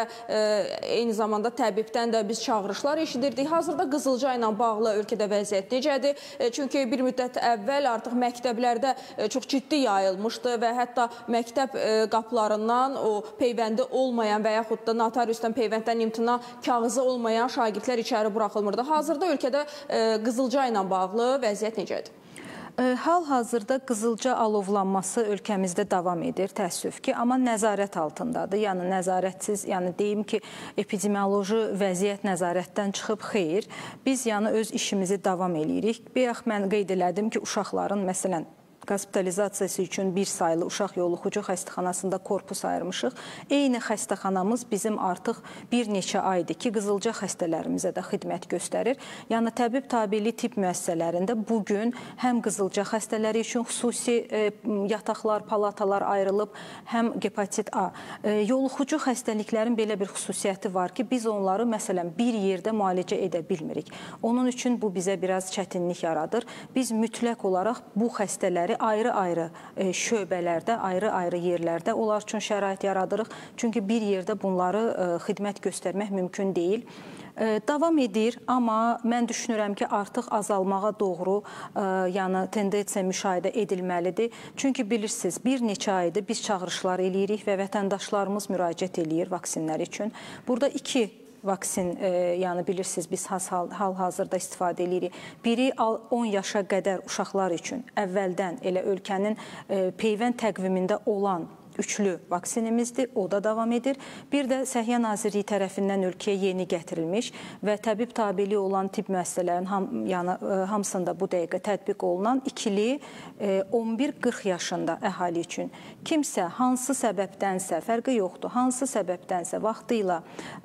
Speaker 16: eyni zamanda təbibdən də biz çağırışlar eşidirdik. Hazırda qızılca ilə bağlı ölkədə vəziyyət necədir? Çünki bir müddət əvvəl artıq məktəblərdə çox ciddi yayılmışdı və hətta məktəb qapılarından o peyvəndi olmayan və yaxud da notariusdan peyvənddən imtina kağızı olmayan şagirdlər içəri buraxılmırdı. Hazırda ölkədə qızılca ilə bağlı vəziyyət necədir?
Speaker 15: Hal-hazırda qızılca alovlanması ölkəmizdə davam edir, təəssüf ki, amma nəzarət altındadır. Yəni, nəzarətsiz, deyim ki, epidemioloji vəziyyət nəzarətdən çıxıb, xeyr. Biz öz işimizi davam edirik. Bayaq mən qeyd elədim ki, uşaqların, məsələn, hospitalizasiyası üçün bir sayılı uşaq yoluxucu xəstəxanasında korpus ayırmışıq. Eyni xəstəxanamız bizim artıq bir neçə aydır ki, qızılca xəstələrimizə də xidmət göstərir. Yəni, təbib tabeli tibb müəssisələrində bugün həm qızılca xəstələri üçün xüsusi yataqlar, palatalar ayrılıb, həm hepatit A. Yoluxucu xəstəliklərin belə bir xüsusiyyəti var ki, biz onları, məsələn, bir yerdə müalicə edə bilmirik. Onun üçün bu bizə biraz çətinlik yaradır. Biz mütləq olaraq bu xəstələri ayrı-ayrı şöbələrdə, ayrı-ayrı yerlərdə onlar üçün şərait yaradırıq. Çünki bir yerdə bunları xidmət göstərmək mümkün deyil. Davam edir, amma mən düşünürəm ki, artıq azalmağa doğru tendensiya müşahidə edilməlidir. Çünki bilirsiniz, bir neçə aydır biz çağırışlar eləyirik və vətəndaşlarımız müraciət eləyir vaksinlər üçün. Burada 2 vaksin, bilirsiniz, biz hal-hazırda istifadə edirik. Biri 10 yaşa qədər uşaqlar üçün əvvəldən elə ölkənin peyvənd təqvimində olan üçlü vaksinimizdir, o da davam edir. Bir də Səhiyyə Nazirliyi tərəfindən ölkəyə yeni gətirilmiş və təbib tabeliyi olan tibb müəssisələrinin hamısında bu dəqiqə tətbiq olunan ikili 11-40 yaşında əhali üçün kimsə hansı səbəbdənsə, fərqi yoxdur, hansı səbəbdənsə vaxtı ilə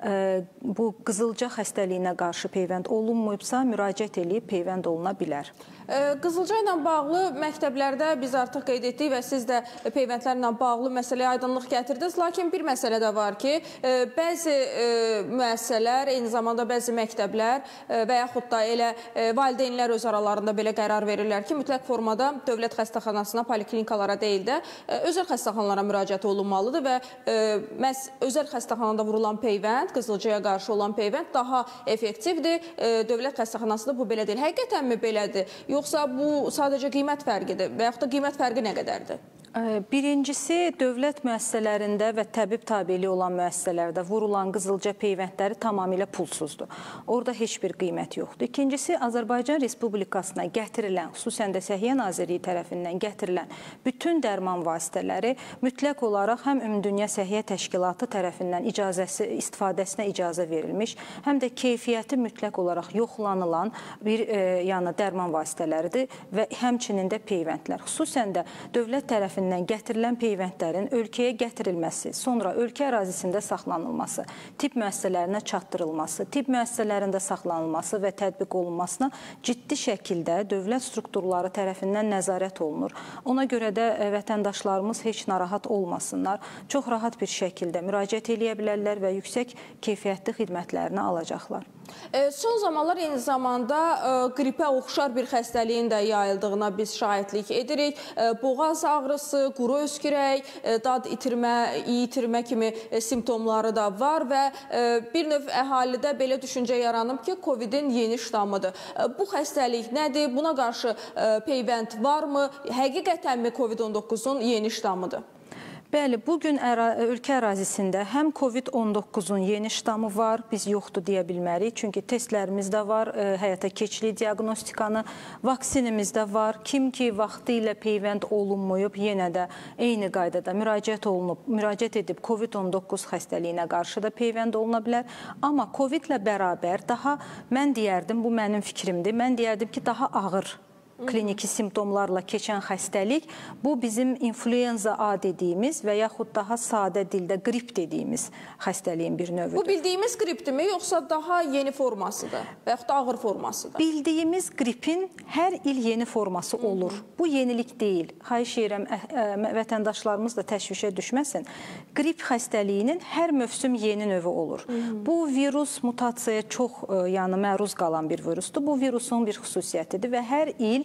Speaker 15: bu qızılca xəstəliyinə qarşı peyvənd olunmayıbsa, müraciət edib peyvənd oluna bilər.
Speaker 16: Qızılca ilə bağlı məktəblərdə biz artıq qeyd etdik və siz də peyvəndlərlə bağlı məsələyə aydınlıq gətirdiniz. Lakin bir məsələ də var ki, bəzi müəssisələr, eyni zamanda bəzi məktəblər və yaxud da elə valideynlər öz aralarında belə qərar verirlər ki, mütləq formada dövlət xəstəxanasına, poliklinikalara deyil də özəl xəstəxanalara müraciət olunmalıdır və məhz özəl xəstəxanada vurulan peyvənd, qızılcaya qarşı olan peyvənd daha effektivdir. Dövlət xəstəxanasında bu belə deyil. Həqiqətənmi belədir? Yoxsa bu sadəcə qiymət fərqidir və yaxud da qiymət fərqi nə qədərdir?
Speaker 15: Birincisi, dövlət müəssisələrində və təbib tabeliyi olan müəssisələrdə vurulan qızılca peyvəndləri tamamilə pulsuzdur. Orada heç bir qiymət yoxdur. İkincisi, Azərbaycan Respublikasına gətirilən, xüsusən də Səhiyyə Nazirliyi tərəfindən gətirilən bütün dərman vasitələri mütləq olaraq həm Ümumdünya Səhiyyə Təşkilatı tərəfindən istifadəsinə icazə verilmiş, həm də keyfiyyəti mütləq olaraq yoxlanılan bir dərman vasitələridir və həmçinin də peyvəndlər. Xüsusən də dövlət tərəfindən gətirilən peyvəndlərin ölkəyə gətirilməsi, sonra ölkə ərazisində saxlanılması, tibb müəssisələrinə çatdırılması, tibb müəssisələrində saxlanılması və tətbiq olunmasına ciddi şəkildə dövlət strukturları tərəfindən nəzarət olunur. Ona görə də vətəndaşlarımız heç narahat olmasınlar, çox rahat bir şəkildə müraciət edə bilərlər və yüksək keyfiyyətli xidmətlərini alacaqlar.
Speaker 16: Son zamanlar eyni zamanda qripə oxşar bir xəstəliyin də yayıldığına biz şahidlik edirik. Boğaz ağrısı, quru öskürək, dad itirmə, iyi itirmə kimi simptomları da var və bir növ əhalidə belə düşüncə yaranıb ki, COVID-in yeni ştamıdır. Bu xəstəlik nədir? Buna qarşı peyvənd varmı? Həqiqətənmi COVID-19-un yeni ştamıdır?
Speaker 15: Bəli, bugün ölkə ərazisində həm COVID-19-un yeni ştamı var, biz yoxdur deyə bilmərik. Çünki testlərimiz də var, həyata keçirik diaqnostikanı, vaksinimiz də var. Kim ki, vaxtı ilə peyvənd olunmayıb, yenə də eyni qaydada müraciət edib COVID-19 xəstəliyinə qarşı da peyvənd oluna bilər. Amma COVID ilə bərabər daha, mən deyərdim, bu mənim fikrimdir, mən deyərdim ki, daha ağır kliniki simptomlarla keçən xəstəlik, bu bizim influenza A dediyimiz və yaxud daha sadə dildə qrip dediyimiz xəstəliyin bir növüdür.
Speaker 16: Bu bildiyimiz qripdirmi, yoxsa daha yeni formasıdır və yaxud da ağır formasıdır?
Speaker 15: Bildiyimiz qripin hər il yeni forması olur. Bu yenilik deyil. Xahiş edirəm, vətəndaşlarımız da təşvişə düşməsin. Qrip xəstəliyinin hər mövsüm yeni növü olur. Bu virus mutasiyaya çox məruz qalan bir virusdur. Bu virusun bir xüsusiyyətidir və hər il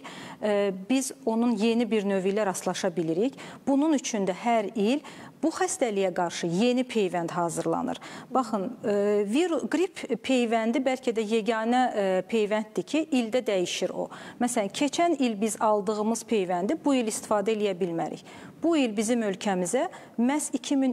Speaker 15: biz onun yeni bir növü ilə rastlaşa bilirik. Bunun üçün də hər il bu xəstəliyə qarşı yeni peyvənd hazırlanır. Baxın, qrip peyvəndi bəlkə də yeganə peyvənddir ki, ildə dəyişir o. Məsələn, keçən il biz aldığımız peyvəndi bu il istifadə edə bilmərik. Bu il bizim ölkəmizə məhz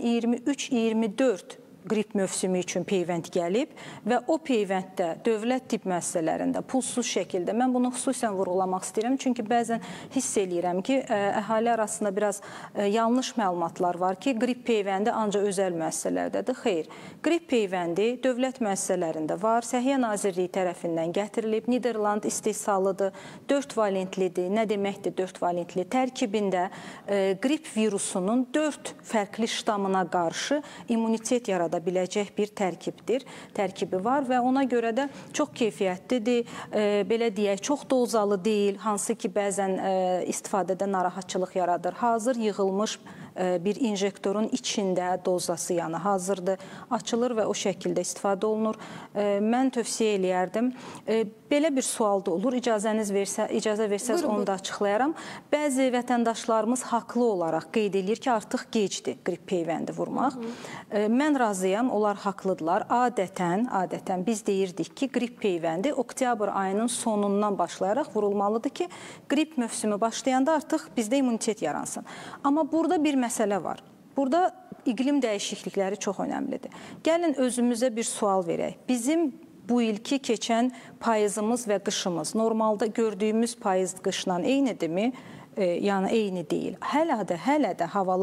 Speaker 15: 2023-24 qrip mövsümü üçün peyvənd gəlib və o peyvənddə dövlət tibb müəssisələrində pulsuz şəkildə, mən bunu xüsusən vurğulamaq istəyirəm, çünki bəzən hiss eləyirəm ki, əhali arasında biraz yanlış məlumatlar var ki, qrip peyvəndi ancaq özəl müəssisələrdədir. Xeyr, qrip peyvəndi dövlət müəssisələrində var, Səhiyyə Nazirliyi tərəfindən gətirilib, Niderland istehsalıdır, 4 valentlidir. Nə deməkdir 4 valentli? Tərkibində qrip virusunun 4 fərqli ştamına qarşı immunitet yaradır biləcək bir tərkibi var və ona görə də çox keyfiyyətlidir, belə deyək, çox dozalı deyil, hansı ki, bəzən istifadədə narahatçılıq yaradır. Hazır yığılmış bir injektorun içində dozası hazırdır, açılır və o şəkildə istifadə olunur. Mən tövsiyə eləyərdim. Belə bir sual da olur, icazə versəz onu da açıqlayaram. Bəzi vətəndaşlarımız haqlı olaraq qeyd edir ki, artıq gecdir qrip peyvəndi vurmaq. Mən razıyam, onlar haqlıdırlar. Adətən biz deyirdik ki, qrip peyvəndi oktyabr ayının sonundan başlayaraq vurulmalıdır ki, qrip mövsümü başlayanda artıq bizdə immunitet yaransın. Amma burada bir məsələ var. Burada iqlim dəyişiklikləri çox önəmlidir. Gəlin özümüzə bir sual verək. Bizim bu ilki keçən payızımız və qışımız normalda gördüyümüz payız qışla eynidirmi? Yəni eyni deyil. Hələ də havalar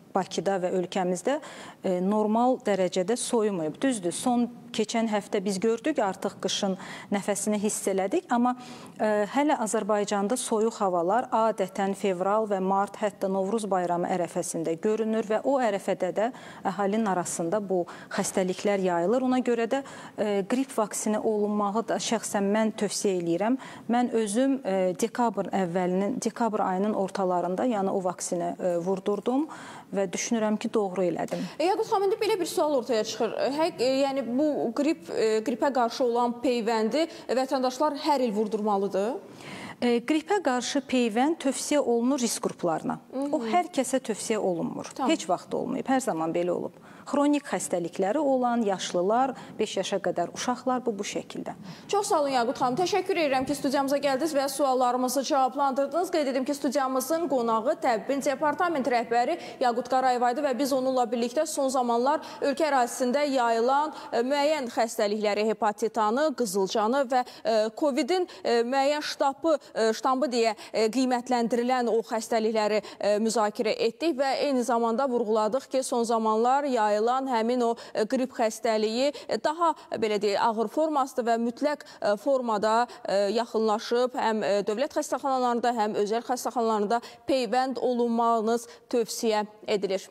Speaker 15: Bakıda və ölkəmizdə normal dərəcədə soyumayıb. Düzdür, son keçən həftə biz gördük, artıq qışın nəfəsini hiss elədik, amma hələ Azərbaycanda soyuq havalar adətən fevral və mart, hətta Novruz bayramı ərəfəsində görünür və o ərəfədə də əhalinin arasında bu xəstəliklər yayılır. Ona görə də qrip vaksini olunmağı da şəxsən mən tövsiyə eləyirəm. Mən özüm dekabr ayının ortalarında, yəni o vaksini vurdurdum və düşünürəm ki, doğru elədim.
Speaker 16: Yaqut xanım, indi belə bir sual ortaya çıxır. Yəni bu qripə qarşı olan peyvəndi vətəndaşlar hər il vurdurmalıdır?
Speaker 15: Qripə qarşı peyvənd tövsiyə olunur risk qruplarına. O hər kəsə tövsiyə olunmur. Heç vaxt olmayıb, hər zaman belə olub. Xronik xəstəlikləri olan yaşlılar, 5 yaşa qədər uşaqlar bu şəkildə.
Speaker 16: Çox sağ olun Yaqut xanım. Təşəkkür edirəm ki, studiyamıza gəldiniz və suallarımızı cavablandırdınız. Qeyd edim ki, studiyamızın qonağı Təbibin Departament rəhbəri Yaqut Qarayevaydı və biz onunla birlikdə son zamanlar ölkə ərazisində yayılan müəyyən xəstəlikləri, hepatitanı, qızılcanı və COVID-in müəyyən ştampı deyə qiymətləndirilən o xəstəlikləri müzakirə etdik və eyni zamanda vurğuladıq ki, son zamanlar yayılan həmin o qrip xəstəliyi daha belə deyək, ağır formasıdır və mütləq formada yaxınlaşıb həm dövlət xəstəxanalarında, həm özəl xəstəxanalarında peyvənd olunmağınız tövsiyə edilir.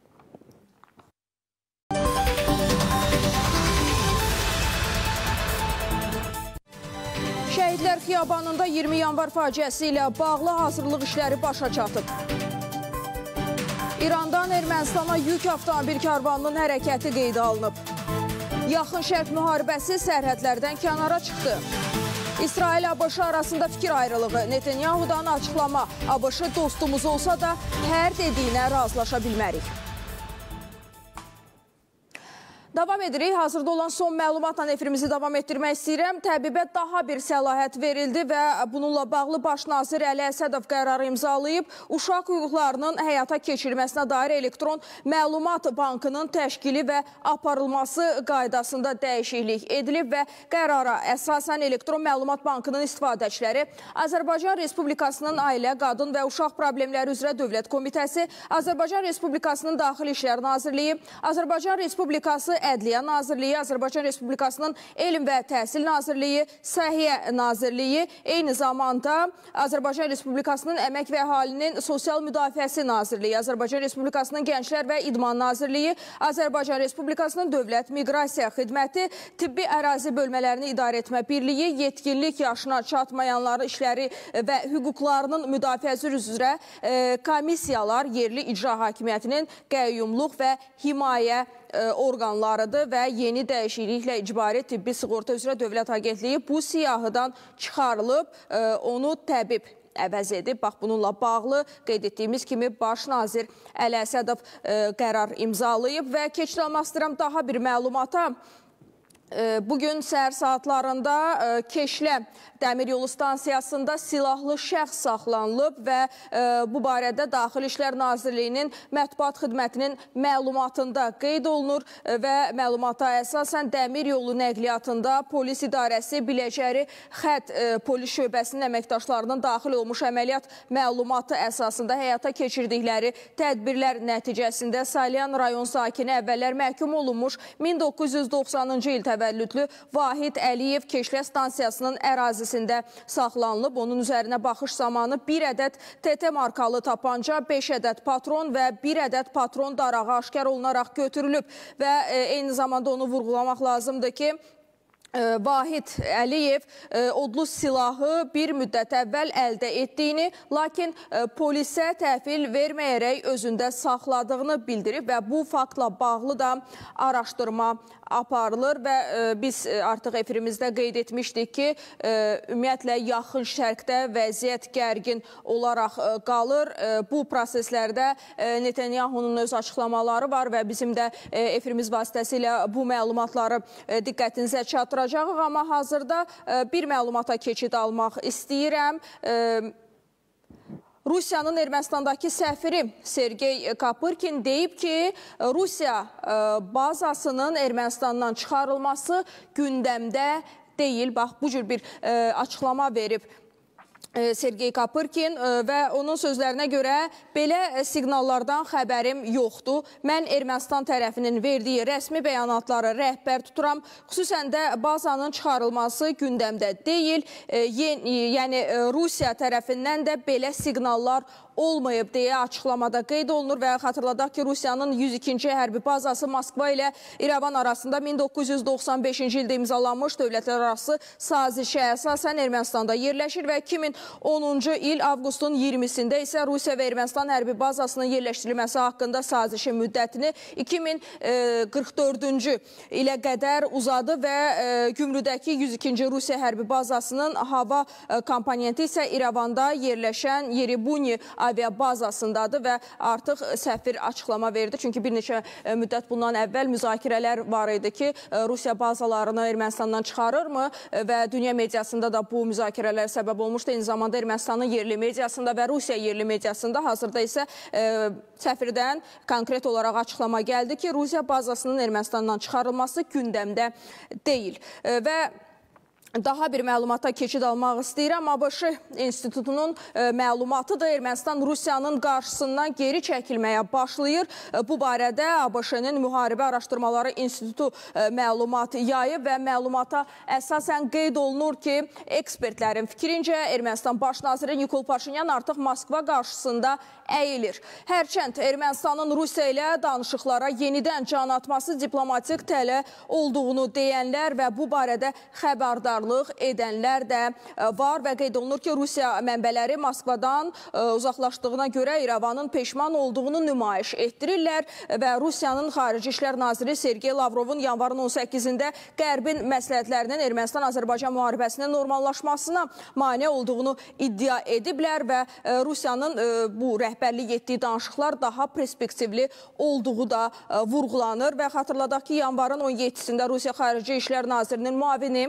Speaker 16: Şəhidlər Xiyabanında 20 yanvar faciəsi ilə bağlı hazırlıq işləri başa çatıb. İrandan Ermənistana yük avtomobil karvanının hərəkəti qeydə alınıb. Yaxın Şərq müharibəsi sərhədlərdən kənara çıxdı. İsrail-ABŞ arasında fikir ayrılığı, Netanyahu'dan açıqlama, ABŞ dostumuz olsa da hər dediyinə razılaşa bilmərik. Davam edirik. Hazırda olan son məlumatla efirimizi davam etdirmək istəyirəm. Təbibə daha bir səlahiyyət verildi və bununla bağlı Baş nazir Əli Əsədov qərarı imzalayıb. Uşaq hüquqlarının həyata keçirilməsinə dair elektron məlumat bankının təşkili və aparılması qaydasında dəyişiklik edilib və qərara əsasən elektron məlumat bankının istifadəçiləri Azərbaycan Respublikasının Ailə, Qadın və Uşaq Problemləri üzrə Dövlət Komitəsi, Azərbaycan Respublikasının Daxili İşlər Nazirliyi, Azərbaycan Respublikası Ədliyyə Nazirliyi, Azərbaycan Respublikasının Elm və Təhsil Nazirliyi, Səhiyyə Nazirliyi, eyni zamanda Azərbaycan Respublikasının Əmək və Əhalinin Sosial Müdafiəsi Nazirliyi, Azərbaycan Respublikasının Gənclər və İdman Nazirliyi, Azərbaycan Respublikasının Dövlət Miqrasiya Xidməti, Tibbi Ərazi Bölmələrini İdarə Etmə Birliyi, yetkinlik yaşına çatmayanların işləri və hüquqlarının müdafiəsi üzrə komissiyalar, yerli icra hakimiyyətinin qəyyumluq və himayə orqanlarıdır və yeni dəyişikliklə icbari tibbi sığorta üzrə Dövlət Agentliyi bu siyahıdan çıxarılıb, onu təbib əvəz edib. Bax, bununla bağlı qeyd etdiyimiz kimi Baş nazir Əli Əsədov qərar imzalayıb və keçid almaq istəyirəm daha bir məlumata. Bugün səhər saatlarında Keşlə dəmir yolu stansiyasında silahlı şəxs saxlanılıb və bu barədə Daxili İşlər Nazirliyinin mətbuat xidmətinin məlumatında qeyd olunur və məlumata əsasən dəmir yolu nəqliyyatında polis idarəsi Biləcəri xətt polis şöbəsinin əməkdaşlarının daxil olmuş əməliyyat məlumatı əsasında həyata keçirdikləri tədbirlər nəticəsində Salyan rayon sakini əvvəllər məhkum olunmuş 1990-cı il təvəllüdlü Vahid Əliyev Keşlə stansiyasının ərazisində saxlanılıb. Onun üzərinə baxış zamanı bir ədəd TT markalı tapanca, 5 ədəd patron və bir ədəd patron darağı aşkar olunaraq götürülüb və eyni zamanda onu vurğulamaq lazımdır ki, Vahid Əliyev odlu silahı bir müddət əvvəl əldə etdiyini, lakin polisə təhvil verməyərək özündə saxladığını bildirib və bu faktla bağlı da araşdırma aparılır və biz artıq efirimizdə qeyd etmişdik ki, ümumiyyətlə yaxın şərqdə vəziyyət gərgin olaraq qalır. Bu proseslərdə Netanyahu'nun öz açıqlamaları var və bizim də efirimiz vasitəsilə bu məlumatları diqqətinizə çatdıracağıq, amma hazırda bir məlumata keçid almaq istəyirəm. Rusiyanın Ermənistandakı səfiri Sergey Kapırkin deyib ki, Rusiya bazasının Ermənistandan çıxarılması gündəmdə deyil. Bax, bu cür bir açıqlama verib
Speaker 1: Sergey Kapırkin və onun sözlərinə görə belə siqnallardan xəbərim yoxdur. Mən Ermənistan tərəfinin verdiyi rəsmi bəyanatları rəhbər tuturam. Xüsusən də bazanın çıxarılması gündəmdə deyil. Yəni Rusiya tərəfindən də belə siqnallar olmayıb deyə açıqlamada qeyd olunur və xatırladaq ki, Rusiyanın 102-ci hərbi bazası Moskva ilə İrəvan arasında 1995-ci ildə imzalanmış dövlətlər arası sazişə əsasən Ermənistanda yerləşir və 2010-cu il avqustun 20-sində isə Rusiya və Ermənistan hərbi bazasının yerləşdirilməsi haqqında sazişin müddətini 2044-cü ilə qədər uzadı və Gümrüdəki 102-ci Rusiya hərbi bazasının hava komponenti isə İrəvanda yerləşən Yeribuni aviabazasındadır və artıq səfir açıqlama verdi. Çünki bir neçə müddət bundan əvvəl müzakirələr var idi ki, Rusiya bazalarını Ermənistandan çıxarırmı və dünya mediasında da bu müzakirələr səbəb olmuşdu. Eyni zamanda Ermənistanın yerli mediasında və Rusiya yerli mediasında hazırda isə səfirdən konkret olaraq açıqlama gəldi ki, Rusiya bazasının Ermənistandan çıxarılması gündəmdə deyil. Və daha bir məlumata keçid almaq istəyirəm. ABŞ İnstitutunun məlumatıdır. Ermənistan Rusiyanın qarşısından geri çəkilməyə başlayır. Bu barədə ABŞ-nin Müharibə Araşdırmaları İnstitutu məlumat yayıb və məlumata əsasən qeyd olunur ki, ekspertlərin fikrincə Ermənistan Baş naziri Nikol Paşinyan artıq Moskva qarşısında əyilir. Hərçənd Ermənistanın Rusiya ilə danışıqlara yenidən can atması diplomatik tələ olduğunu deyənlər və bu barədə xəbərdar edənlər də var və qeyd olunur ki, Rusiya mənbələri Moskvadan uzaqlaşdığına görə İrəvanın peşman olduğunu nümayiş etdirirlər və Rusiyanın Xarici İşlər Naziri Sergey Lavrovun yanvarın 18-də Qərbin məsləhətlərinin Ermənistan-Azərbaycan müharibəsinin normallaşmasına mane olduğunu iddia ediblər və Rusiyanın bu rəhbərlik etdiyi danışıqlar daha perspektivli olduğu da vurğulanır və xatırladaq ki, yanvarın 17-sində Rusiya Xarici İşlər Nazirinin müavini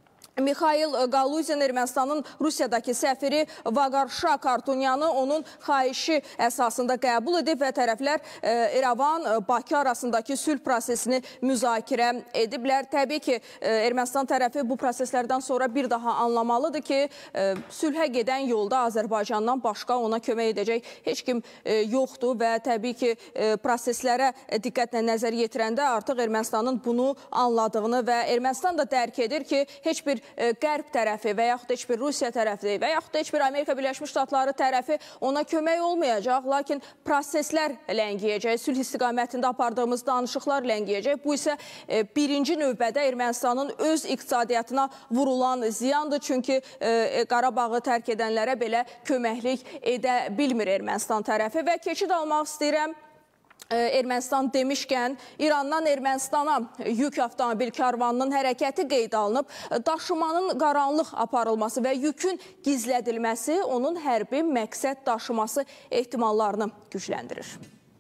Speaker 1: Mikhail Galuzin Ermənistanın Rusiyadakı səfiri Vaqar Şakartunyanı onun xahişi əsasında qəbul edib və tərəflər İrəvan-Bakı arasındakı sülh prosesini müzakirə ediblər. Təbii ki, Ermənistan tərəfi bu proseslərdən sonra bir daha anlamalıdır ki, sülhə gedən yolda Azərbaycandan başqa ona kömək edəcək heç kim yoxdur və təbii ki, proseslərə diqqətlə nəzər yetirəndə artıq Ermənistanın bunu anladığını və Ermənistan da dərk edir ki, heç bir Qərb tərəfi və yaxud heç bir Rusiya tərəfi və yaxud heç bir Amerika Birləşmiş Ştatları tərəfi ona kömək olmayacaq, lakin proseslər ləngiyəcək, sülh istiqamətində apardığımız danışıqlar ləngiyəcək. Bu isə birinci növbədə Ermənistanın öz iqtisadiyyatına vurulan ziyandır, çünki Qarabağı tərk edənlərə belə köməklik edə bilmir Ermənistan tərəfi və keçid almaq istəyirəm. Ermənistan demişkən, İrandan Ermənistana yük avtomobil karvanının hərəkəti qeydə alınıb, daşımanın qaranlıq aparılması və yükün gizlədilməsi onun hərbi məqsəd daşıması ehtimallarını gücləndirir.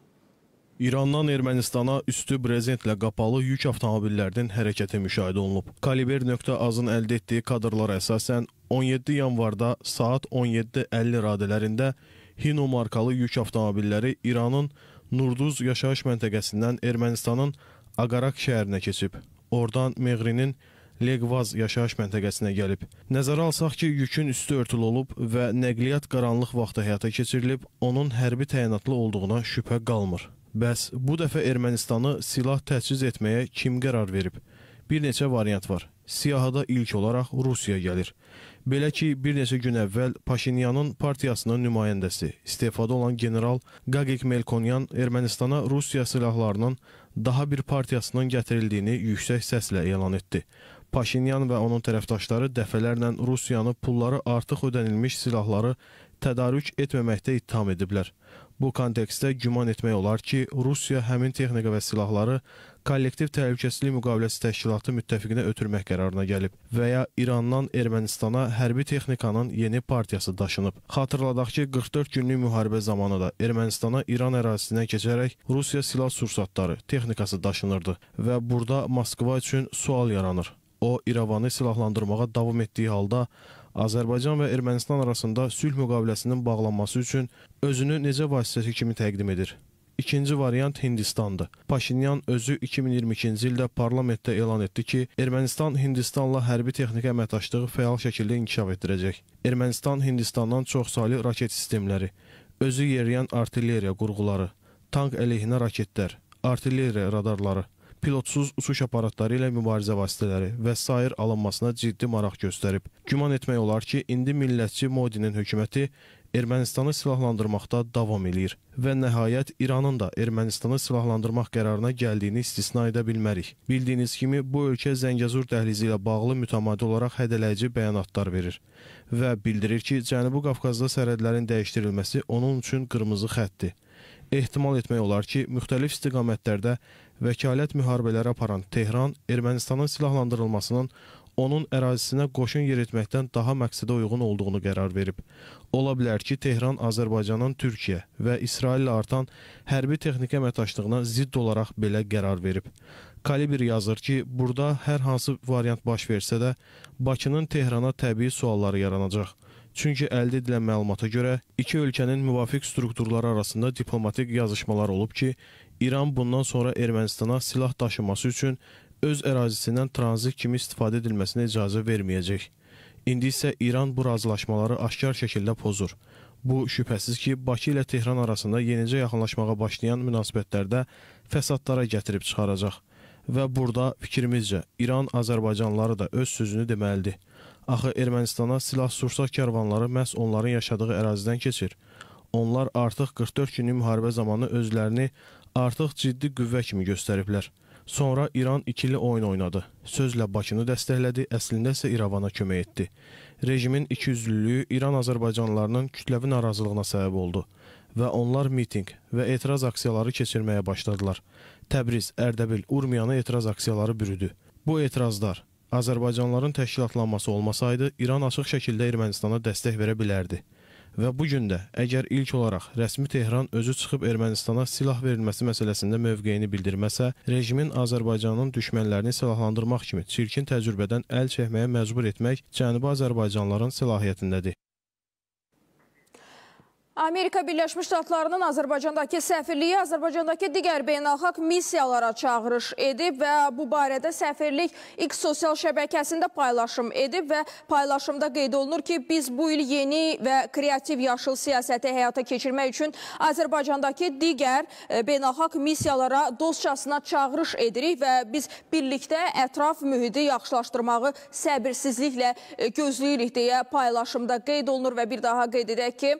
Speaker 7: İrandan Ermənistana üstü brezentlə qapalı yük avtomobillərinin hərəkəti müşahidə olunub. Kaliber.az-ın əldə etdiyi kadrlara əsasən 17 yanvarda saat 17:50 radələrində Hino markalı yük avtomobilləri İranın Nurduz yaşayış məntəqəsindən Ermənistanın Aqarak şəhərinə keçib. Oradan Meğrinin Legvaz yaşayış məntəqəsinə gəlib. Nəzərə alsaq ki, yükün üstü örtülü olub və nəqliyyat qaranlıq vaxtda həyata keçirilib, onun hərbi təyinatlı olduğuna şübhə qalmır. Bəs bu dəfə Ermənistanı silah təchiz etməyə kim qərar verib? Bir neçə variant var. Siyahıda ilk olaraq Rusiya gəlir. Belə ki, bir neçə gün əvvəl Paşinyanın partiyasının nümayəndəsi, istefada olan general Qaqik Melkonyan Ermənistana Rusiya silahlarının daha bir partiyasının gətirildiyini yüksək səslə elan etdi. Paşinyan və onun tərəfdaşları dəfələrlə Rusiyanı pulları artıq ödənilmiş silahları tədarük etməməkdə ittiham ediblər. Bu kontekstdə güman etmək olar ki, Rusiya həmin texnika və silahları kollektiv təhlükəsizlik müqaviləsi təşkilatı müttəfiqinə ötürmək qərarına gəlib və ya İrandan Ermənistana hərbi texnikanın yeni partiyası daşınıb. Xatırladaq ki, 44 günlük müharibə zamanı da Ermənistana İran ərazisindən keçərək Rusiya silah sursatları, texnikası daşınırdı və burada Moskva üçün sual yaranır. O, İrəvanı silahlandırmağa davam etdiyi halda Azərbaycan və Ermənistan arasında sülh müqaviləsinin bağlanması üçün özünü necə vasitəçi kimi təqdim edir? ikinci variant Hindistandır. Paşinyan özü 2022-ci ildə parlamentdə elan etdi ki, Ermənistan Hindistanla hərbi texniki əməkdaşlığı fəal şəkildə inkişaf etdirəcək. Ermənistan Hindistandan çoxsaylı raket sistemləri, özü yeriyən artilleriya qurğuları, tank əleyhinə raketlər, artilleriya radarları, pilotsuz uçuş aparatları ilə mübarizə vasitələri və sair alınmasına ciddi maraq göstərib. Güman etmək olar ki, indi millətçi Modinin hökuməti Ermənistanı silahlandırmaqda davam edir və nəhayət İranın da Ermənistanı silahlandırmaq qərarına gəldiyini istisna edə bilmərik. Bildiyiniz kimi, bu ölkə Zəngəzur dəhlizi ilə bağlı mütəmadi olaraq hədələyici bəyanatlar verir və bildirir ki, Cənubi Qafqazda sərhədlərin dəyişdirilməsi onun üçün qırmızı xəttdir. Ehtimal etmək olar ki, müxtəlif istiqamətlərdə vəkalət müharibələri aparan Tehran Ermənistanın silahlandırılmasının onun ərazisinə qoşun yeritməkdən daha məqsədə uyğun olduğunu qərar verib. Ola bilər ki, Tehran Azərbaycanın Türkiyə və İsrail ilə artan hərbi texniki əməkdaşlığına zidd olaraq belə qərar verib. Kalibr yazır ki, burada hər hansı variant baş versə də, Bakının Tehrana təbii sualları yaranacaq. Çünki əldə edilən məlumata görə iki ölkənin müvafiq strukturları arasında diplomatik yazışmalar olub ki, İran bundan sonra Ermənistana silah daşıması üçün öz ərazisindən tranzit kimi istifadə edilməsinə icazə verməyəcək. İndi isə İran bu razılaşmaları aşkar şəkildə pozur. Bu, şübhəsiz ki, Bakı ilə Tehran arasında yenicə yaxınlaşmağa başlayan münasibətlərdə fəsadlara gətirib çıxaracaq. Və burada fikrimizcə İran Azərbaycanlıları da öz sözünü deməlidir. Axı Ermənistana silah-sursat kərvanları məhz onların yaşadığı ərazidən keçir. Onlar artıq 44 günlük müharibə zamanı özlərini artıq ciddi qüvvə kimi göstəriblər. Sonra İran ikili oyun oynadı. Sözlə Bakını dəstəklədi, əslində isə İrəvana kömək etdi. Rejimin ikiyüzlülüyü İran Azərbaycanlılarının kütləvi narazılığına səbəb oldu və onlar miting və etiraz aksiyaları keçirməyə başladılar. Təbriz, Ərdəbil, Urmiyanı etiraz aksiyaları bürüdü. Bu etirazlar Azərbaycanlıların təşkilatlanması olmasaydı, İran açıq şəkildə Ermənistana dəstək verə bilərdi. Və bu gün də əgər ilk olaraq rəsmi Tehran özü çıxıb Ermənistana silah verilməsi məsələsində mövqeyini bildirməsə, rejimin Azərbaycanın düşmənlərini silahlandırmaq kimi çirkin təcrübədən əl çəkməyə məcbur etmək Cənubi Azərbaycanlıların səlahiyyətindədir.
Speaker 1: Amerika Birləşmiş Ştatlarının Azərbaycandakı səfirliyi Azərbaycandakı digər beynəlxalq missiyalara çağırış edib və bu barədə səfirlik X sosial şəbəkəsində paylaşım edib və paylaşımda qeyd olunur ki, biz bu il yeni və kreativ yaşıl siyasəti həyata keçirmək üçün Azərbaycandakı digər beynəlxalq missiyalara dostcasına çağırış edirik və biz birlikdə ətraf mühiti yaxşılaşdırmağı səbirsizliklə gözləyirik deyə paylaşımda qeyd olunur və bir daha qeyd edək ki,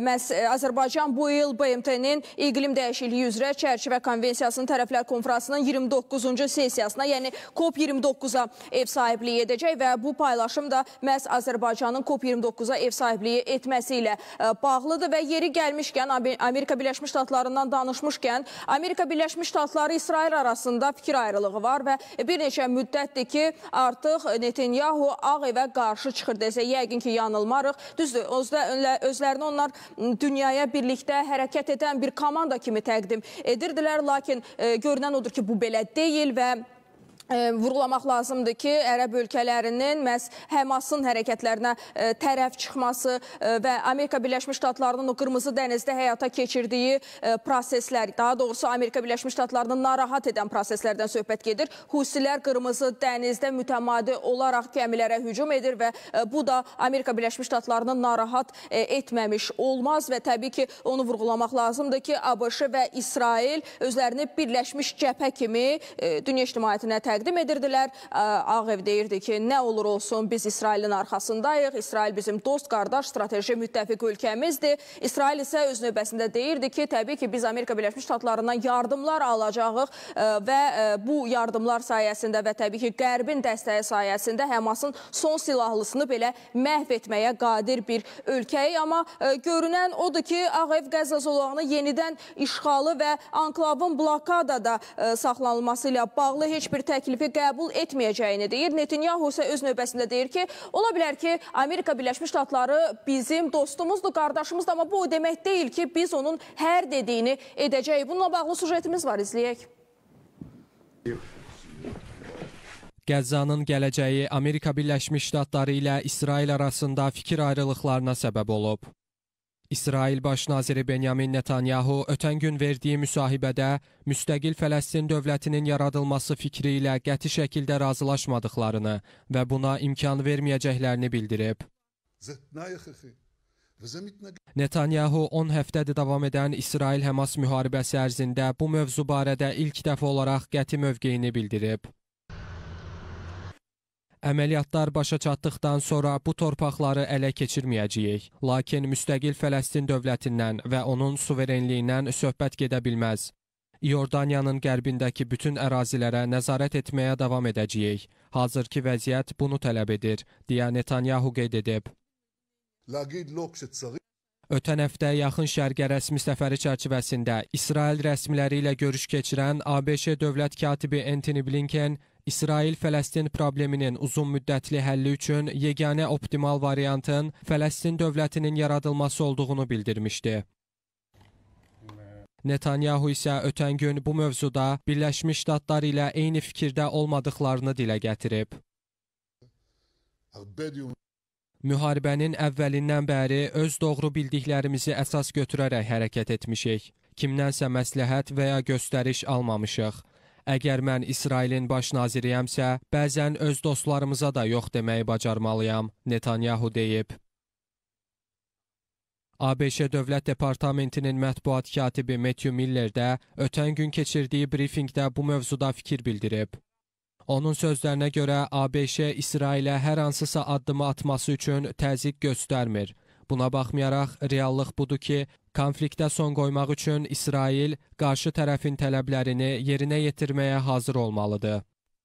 Speaker 1: Azərbaycan bu il BMT-nin iqlim dəyişikliyi üzrə çərçivə konvensiyasının tərəflər konfransının 29-cu sessiyasına, yəni COP29-a ev sahibliyi edəcək və bu paylaşım da məhz Azərbaycanın COP29-a ev sahibliyi etməsi ilə bağlıdır və yeri gəlmişkən, Amerika Birləşmiş Ştatlarından danışmışkən, Amerika Birləşmiş Ştatları İsrail arasında fikir ayrılığı var və bir neçə müddətdir ki, artıq Netanyahu Ağ evə qarşı çıxır desə, yəqin ki, yanılmarıq. Düzdür, özlərini onlar dünyaya birlikdə hərəkət edən bir komanda kimi təqdim edirdilər, lakin görünən odur ki, bu belə deyil və vurğulamaq lazımdır ki, Ərəb ölkələrinin məhz Həmasın hərəkətlərinə tərəf çıxması və Amerika Birləşmiş Ştatlarının o Qırmızı dənizdə həyata keçirdiyi proseslər, daha doğrusu Amerika Birləşmiş Ştatlarının narahat edən proseslərdən söhbət gedir. Husilər Qırmızı dənizdə mütəmadi olaraq gəmilərə hücum edir və bu da Amerika Birləşmiş Ştatlarını narahat etməmiş olmaz və təbii ki, onu vurğulamaq lazımdır ki, ABŞ və İsrail özlərini birləşmiş cəbhə kimi dünya ictimaiyyətinə təqdim edirdilər. Ağ ev deyirdi ki, nə olur olsun biz İsrailin arxasındayıq. İsrail bizim dost, qardaş, strateji müttəfiq ölkəmizdir. İsrail isə öz növbəsində deyirdi ki, təbii ki, biz Amerika Birləşmiş Ştatlarından yardımlar alacağıq və bu yardımlar sayəsində və təbii ki, Qərbin dəstəyi sayəsində Həmasın son silahlısını belə məhv etməyə qadir bir ölkəyi. Amma görünən odur ki, Ağ ev Qəzza zolağını yenidən işğalı və anklavın blokadada saxlanılması ilə bağlı heç bir təklifi qəbul etməyəcəyini deyir. Netanyahu isə öz növbəsində deyir ki, ola bilər ki, Amerika Birləşmiş Ştatları bizim dostumuzdur, qardaşımızdır, amma bu o demək deyil ki, biz onun hər dediyini edəcəyik. Bununla bağlı sujetimiz var, izləyək.
Speaker 2: Qəzzanın gələcəyi Amerika Birləşmiş Ştatları ilə İsrail arasında fikir ayrılıqlarına səbəb olub. İsrail Baş naziri Benyamin Netanyahu ötən gün verdiyi müsahibədə müstəqil Fələstin dövlətinin yaradılması fikri ilə qəti şəkildə razılaşmadıqlarını və buna imkan verməyəcəklərini bildirib. Netanyahu 10 həftədir davam edən İsrail-Həmas müharibəsi ərzində bu mövzu barədə ilk dəfə olaraq qəti mövqeyini bildirib. Əməliyyatlar başa çatdıqdan sonra bu torpaqları ələ keçirməyəcəyik. Lakin müstəqil Fələstin dövlətindən və onun suverenliyindən söhbət gedə bilməz. İordaniyanın qərbindəki bütün ərazilərə nəzarət etməyə davam edəcəyik. Hazırki vəziyyət bunu tələb edir, deyə Netanyahu qeyd edib. Ötən həftə Yaxın Şərqə rəsmi səfəri çərçivəsində İsrail rəsmiləri ilə görüş keçirən ABŞ dövlət katibi Antony Blinken İsrail-Fələstin probleminin uzun müddətli həlli üçün yeganə optimal variantın Fələstin dövlətinin yaradılması olduğunu bildirmişdi. Netanyahu isə ötən gün bu mövzuda Birləşmiş Ştatlar ilə eyni fikirdə olmadıqlarını dilə gətirib. Müharibənin əvvəlindən bəri öz doğru bildiklərimizi əsas götürərək hərəkət etmişik. Kimdənsə məsləhət və ya göstəriş almamışıq. Əgər mən İsrailin baş naziriyəmsə, bəzən öz dostlarımıza da yox deməyi bacarmalıyam, Netanyahu deyib. ABŞ Dövlət Departamentinin mətbuat katibi Matthew Miller də ötən gün keçirdiyi brifinqdə bu mövzuda fikir bildirib. Onun sözlərinə görə ABŞ İsrailə hər hansısa addımı atması üçün təzyiq göstərmir. Buna baxmayaraq, reallıq budur ki, konfliktə son qoymaq üçün İsrail qarşı tərəfin tələblərini yerinə yetirməyə hazır olmalıdır.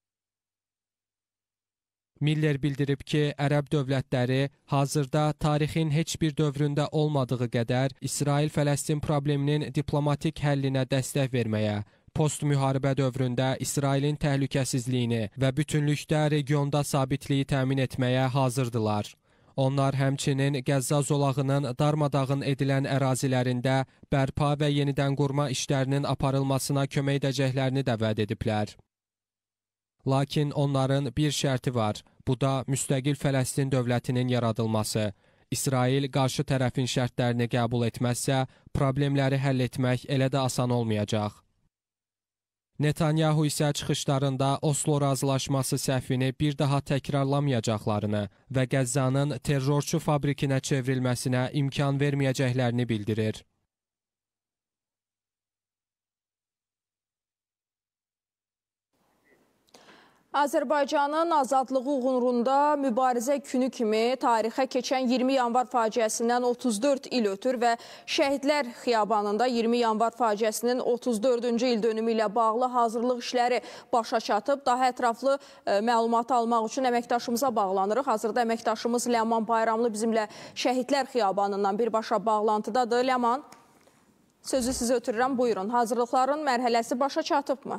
Speaker 2: Miller bildirib ki, ərəb dövlətləri hazırda tarixin heç bir dövründə olmadığı qədər İsrail-Fələstin probleminin diplomatik həllinə dəstək verməyə, post-müharibə dövründə İsrailin təhlükəsizliyini və bütünlükdə regionda sabitliyi təmin etməyə hazırdılar. Onlar həmçinin Qəzza zolağının darmadağın edilən ərazilərində bərpa və yenidən qurma işlərinin aparılmasına kömək edəcəklərini də vəd ediblər. Lakin onların bir şərti var, bu da müstəqil Fələstin dövlətinin yaradılması. İsrail qarşı tərəfin şərtlərini qəbul etməzsə, problemləri həll etmək elə də asan olmayacaq. Netanyahu isə çıxışlarında Oslo razılaşması səhvini bir daha təkrarlamayacaqlarını və Qəzzanın terrorçu fabrikinə çevrilməsinə imkan verməyəcəklərini bildirir.
Speaker 1: Azərbaycanın azadlığı uğrunda mübarizə günü kimi tarixə keçən 20 yanvar faciəsindən 34 il ötür və Şəhidlər Xiyabanında 20 yanvar faciəsinin 34-cü il dönümü ilə bağlı hazırlıq işləri başa çatıb. Daha ətraflı məlumat almaq üçün əməkdaşımıza bağlanırıq. Hazırda əməkdaşımız Ləman Bayramlı bizimlə Şəhidlər Xiyabanından birbaşa bağlantıdadır. Ləman, sözü sizə ötürürəm. Buyurun, hazırlıqların mərhələsi başa çatıbmı?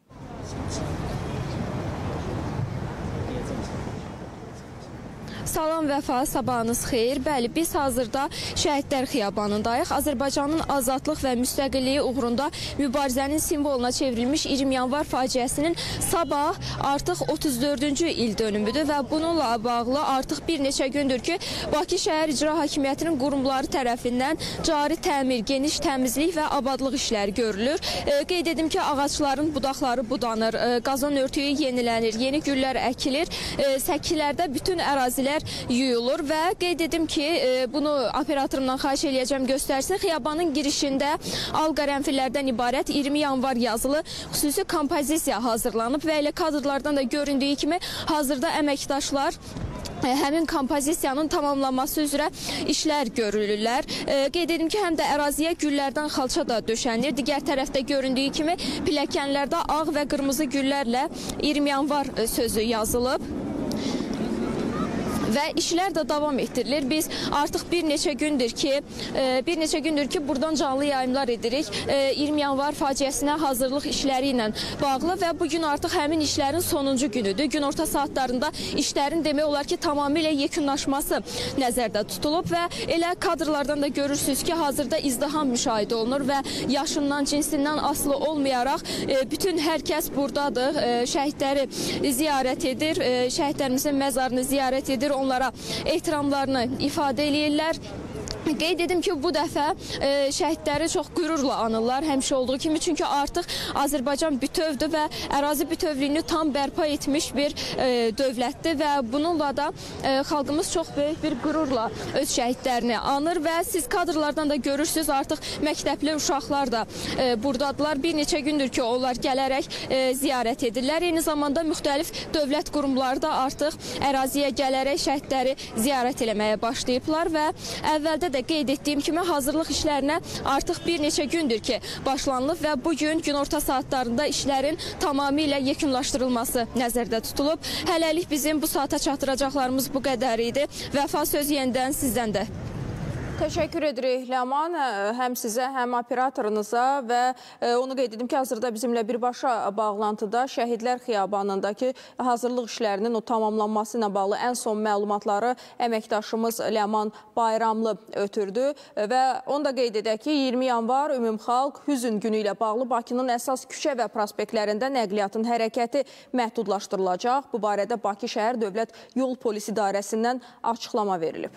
Speaker 13: Salam Vəfa, sabahınız xeyir. Bəli, biz hazırda Şəhidlər Xiyabanındayıq. Azərbaycanın azadlıq və müstəqilliyi uğrunda mübarizənin simvoluna çevrilmiş 20 yanvar faciəsinin sabah artıq 34-cü il dönümüdür və bununla bağlı artıq bir neçə gündür ki, Bakı Şəhər İcra Hakimiyyətinin qurumları tərəfindən cari təmir, geniş təmizlik və abadlıq işləri görülür. Qeyd edim ki, ağacların budaqları budanır, qazon örtüyü yenilənir, yeni güllər əkilir, səkilərdə bütün ərazilər yuyulur və qeyd edim ki, bunu operatorumdan xahiş eləyəcəm göstərsin. Xiyabanın girişində al qərənfillərdən ibarət 20 yanvar yazılı xüsusi kompozisiya hazırlanıb və elə kadrlardan da göründüyü kimi hazırda əməkdaşlar həmin kompozisiyanın tamamlanması üzrə işlər görülürlər. Qeyd edim ki, həm də əraziyə güllərdən xalça da döşənir. Digər tərəfdə göründüyü kimi pilləkənlərdə ağ və qırmızı güllərlə 20 yanvar sözü yazılıb. Və işlər də davam etdirilir. Biz artıq bir neçə gündür ki, buradan canlı yayımlar edirik. 20 yanvar faciəsinə hazırlıq işləri ilə bağlı və bugün artıq həmin işlərin sonuncu günüdür. Günorta saatlarında işlərin demək olar ki, tamamilə yekunlaşması nəzərdə tutulub və elə kadrlardan da görürsünüz ki, hazırda izdiham müşahidə olunur və yaşından, cinsindən asılı olmayaraq bütün hər kəs buradadır. Şəhidləri ziyarət edir, şəhidlərimizin məzarını ziyarət edir, onlara ehtiramlarını ifadə eləyirlər. Qeyd edim ki, bu dəfə şəhidləri çox qürurla anırlar, həmişə olduğu kimi. Çünki artıq Azərbaycan bütövdür və ərazi bütövlüyünü tam bərpa etmiş bir dövlətdir və bununla da xalqımız çox böyük bir qürurla öz şəhidlərini anır və siz kadrlardan da görürsünüz, artıq məktəbli uşaqlar da buradadılar. Bir neçə gündür ki, onlar gələrək ziyarət edirlər. Eyni zamanda müxtəlif dövlət qurumları da artıq əraziyə gələrək şəhidləri ziyarət eləməyə başlayıblar və əvvəldə də qeyd etdiyim kimi hazırlıq işlərinə artıq bir neçə gündür ki, başlanılıb və bugün günorta saatlarında işlərin tamamilə yekunlaşdırılması nəzərdə tutulub. Hələlik bizim bu saata çatdıracaqlarımız bu qədər idi. Vəfa, söz yenidən sizdən də.
Speaker 1: Təşəkkür edirik Ləman, həm sizə, həm operatorunuza və onu qeyd edim ki, hazırda bizimlə birbaşa bağlantıda Şəhidlər Xiyabanındakı hazırlıq işlərinin o tamamlanması ilə bağlı ən son məlumatları əməkdaşımız Ləman Bayramlı ötürdü və onu da qeyd edək ki, 20 yanvar Ümumxalq Hüzn günü ilə bağlı Bakının əsas küçə və prospektlərində nəqliyyatın hərəkəti məhdudlaşdırılacaq. Bu barədə Bakı Şəhər Dövlət Yol Polis İdarəsindən açıqlama verilib.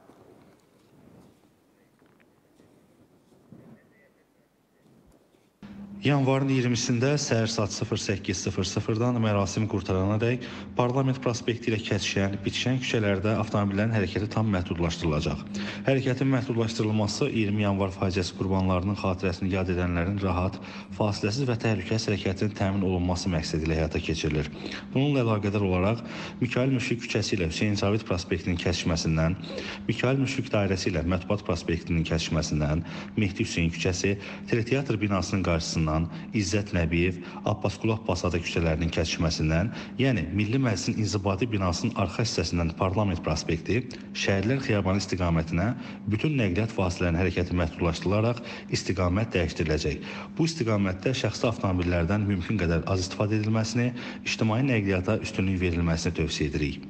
Speaker 17: Yanvarın 20-sində səhər saat 08:00-dan mərasim qurtaranadək Parlament prospekti ilə kəsişən, bitişən küçələrdə avtomobillərin hərəkəti tam məhdudlaşdırılacaq. Hərəkətin məhdudlaşdırılması 20 yanvar faciəsi qurbanlarının xatirəsini yad edənlərin rahat, fasiləsiz və təhlükəsiz hərəkətinin təmin olunması məqsədi ilə həyata keçirilir. Bununla əlaqədar olaraq Mikayıl Müşfiq küçəsi ilə Hüseyn Cavid prospektinin kəsişməsindən, Mikayıl Müşfiq dairəsi ilə Mətbuat prospektinin kəsişməsindən, Mehdi Hüseyn küçəsi, Teleteatr binasının qarşısından, İzzət Nəbiyev, Abbasqulu Abbasada küçələrinin kəsişməsindən, yəni Milli Məclisin İnzibati binasının arxa hissəsindən Parlament prospekti, Şəhidlər Xiyabanı istiqamətinə bütün nəqliyyat vasitələrinin hərəkəti məhdudlaşdırılaraq istiqamət dəyişdiriləcək. Bu istiqamətdə şəxsi avtomobillərdən mümkün qədər az istifadə edilməsini, ictimai nəqliyyata üstünlük verilməsini tövsiyə edirik.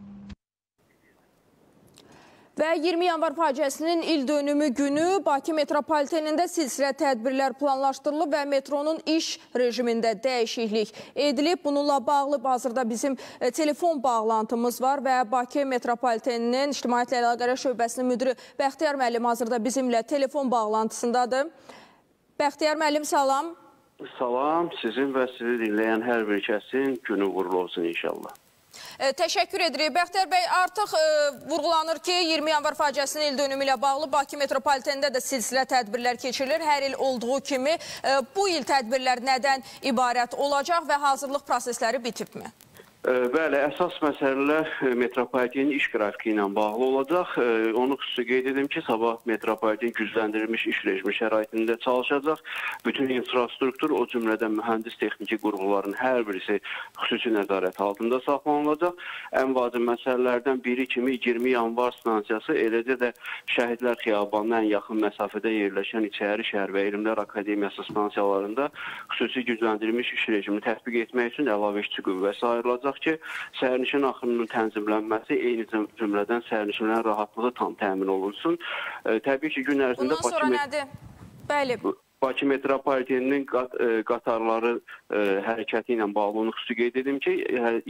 Speaker 1: Və 20 yanvar faciəsinin ildönümü günü Bakı metropolitenində silsilə tədbirlər planlaşdırılıb və metronun iş rejimində dəyişiklik edilib. Bununla bağlı hazırda bizim telefon bağlantımız var və Bakı metropoliteninin İctimaiyyətlə Əlaqələr Şöbəsinin müdiri Bəxtiyar müəllim hazırda bizimlə telefon bağlantısındadır. Bəxtiyar müəllim, salam.
Speaker 18: Salam, sizin və sizi dinləyən hər bir kəsin günü uğurlu olsun inşallah.
Speaker 1: Təşəkkür edirik. Bəxtiyar bəy, artıq vurğulanır ki, 20 yanvar faciəsinin ildönümü ilə bağlı Bakı metropolitenində də silsilə tədbirlər keçirilir. Hər il olduğu kimi bu il tədbirlər nədən ibarət olacaq və hazırlıq prosesləri bitibmi?
Speaker 18: Bəli, əsas məsələlər metropolitenin iş qrafiki ilə bağlı olacaq. Onu xüsusi qeyd edim ki, sabah metropoliten gücləndirilmiş iş rejimi şəraitində çalışacaq. Bütün infrastruktur, o cümlədən mühəndis texniki qurğuların hər birisi xüsusi nəzarət altında saxlanılacaq. Ən vacib məsələlərdən biri kimi 20 yanvar stansiyası, eləcə də Şəhidlər Xiyabanına ən yaxın məsafədə yerləşən İçəri Şəhər və Elmlər Akademiyası stansiyalarında xüsusi gücləndirilmiş iş rejimini tətbiq etmək üçün əlavə işçi qüvvəsi ayrılacaq ki, sərnişin axınının tənzimlənməsi, eyni cümlədən sərnişinlərin rahatlığı tam təmin olunsun. Təbii ki, gün ərzində
Speaker 1: bundan sonra nədir? Bəli.
Speaker 18: Bakı metropoliteninin qatarları hərəkəti ilə bağlı onu xüsusi qeyd edim ki,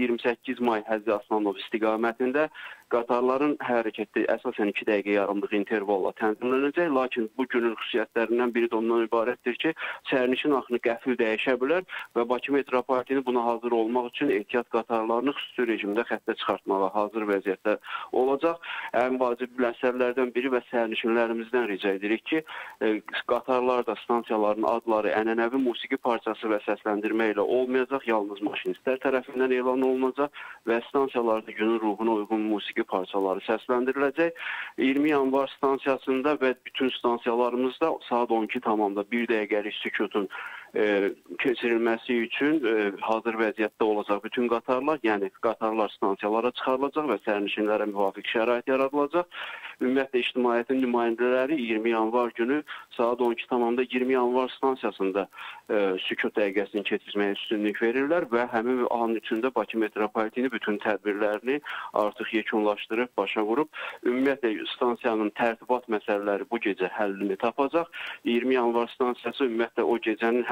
Speaker 18: 28 may Həzzi Aslanov istiqamətində qatarların hərəkəti əsasən 2 dəqiqə yarımlıq intervalla tənzimlənəcək, lakin bu günün xüsusiyyətlərindən biri də ondan ibarətdir ki, sərnişin axını qəfil dəyişə bilər və Bakı metropoliteni buna hazır olmaq üçün ehtiyat qatarlarını xüsusi rejimdə xəttə çıxartmağa hazır vəziyyətdə olacaq. Ən vacib məsələlərdən biri və sərnişinlərimizdən rica edirik ki, qatarlarda stansiyaların adları ənənəvi musiqi parçası və səsləndirmə ilə olmayacaq, yalnız maşinistlər tərəfindən elan olunacaq və stansiyalarda günün ruhuna uyğun musiqi parçaları səsləndiriləcək. 20 yanvar stansiyasında və bütün stansiyalarımızda saat 12 tamamda 1 dəqiqəlik sükutun keçirilməsi üçün hazır vəziyyətdə olacaq bütün qatarlar, yəni qatarlar stansiyalara çıxarılacaq və sərnişinlərə müvafiq şərait yaradılacaq. Ümumiyyətlə ictimaiyyətin nümayəndələri 20 yanvar günü saat 12 tamamda 20 yanvar stansiyasında sükut dəqiqəsini keçirməyə üstünlük verirlər və həmin an içində Bakı metropoliteni bütün tədbirlərini artıq yekunlaşdırıb, başa vurub. Ümumiyyətlə stansiyanın tərtibat məsələləri bu gecə həllini tapacaq. 20 yanvar stansiyası ümumiyyətlə o gecənin həm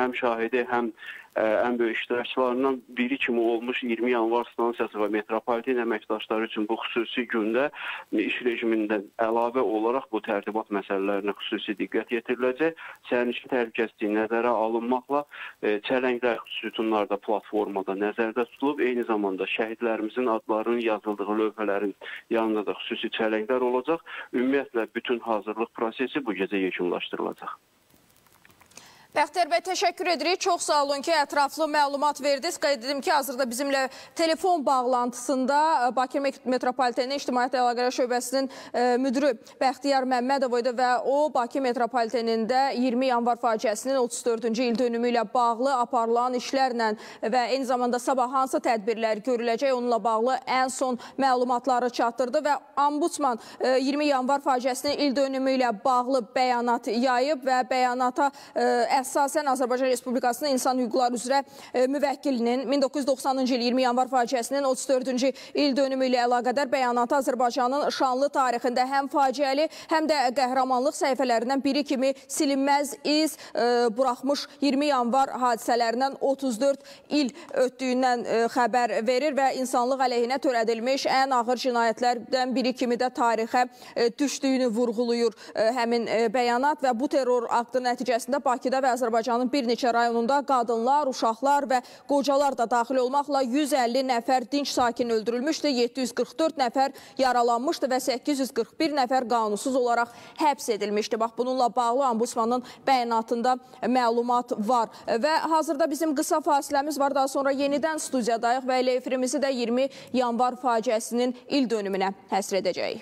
Speaker 18: həm şahidi, həm ən böyük iştirakçılarından biri kimi olmuş 20 yanvar stansiyası və metropoliten əməkdaşları üçün bu xüsusi gündə iş rejimindən əlavə olaraq bu tərtibat məsələlərinə xüsusi diqqət yetiriləcək. Sərnişin təhlükəsizliyi nəzərə alınmaqla çələnglər sütunlarda platformada nəzərdə tutulub, eyni zamanda şəhidlərimizin adlarının yazıldığı lövhələrin yanında da xüsusi çələnglər olacaq. Ümumiyyətlə bütün hazırlıq prosesi bu gecə yekunlaşdırılacaq.
Speaker 1: Bəxtiyar bəy, təşəkkür edirik. Çox sağ olun ki, ətraflı məlumat verdiniz. Qeyd edim ki, hazırda bizimlə telefon bağlantısında Bakı Metropoliteni İctimaiyyət Əlaqələr Şöbəsinin müdürü Bəxtiyar Məmmədov idi və o, Bakı Metropolitenində 20 yanvar faciəsinin 34-cü il dönümü ilə bağlı aparılan işlərlə və eyni zamanda sabah hansı tədbirlər görüləcək, onunla bağlı ən son məlumatları çatdırdı və Ombudsman 20 yanvar faciəsinin il dönümü ilə bağlı bəyanat yayıb və bəyanata əsasən Azərbaycan Respublikasının İnsan Hüquqları üzrə müvəkkilinin 1990-cı il 20 yanvar faciəsinin 34-cü il dönümü ilə əlaqədar bəyanatı Azərbaycanın şanlı tarixində həm faciəli, həm də qəhrəmanlıq səhifələrindən biri kimi silinməz iz buraxmış 20 yanvar hadisələrindən 34 il ötdüyündən xəbər verir və insanlıq əleyhinə törədilmiş ən ağır cinayətlərdən biri kimi də tarixə düşdüyünü vurğulayır həmin bəyanat və bu terror aktı nəticəsində Bakıda və Azərbaycanın bir neçə rayonunda qadınlar, uşaqlar və qocalar da daxil olmaqla 150 nəfər dinc sakin öldürülmüşdü, 744 nəfər yaralanmışdı və 841 nəfər qanunsuz olaraq həbs edilmişdi. Bax, bununla bağlı Ombudsmanın bəyanatında məlumat var və hazırda bizim qısa fasiləmiz var. Daha sonra yenidən studiyadayıq və elə efirimizi də 20 yanvar faciəsinin il dönümünə həsr edəcəyik.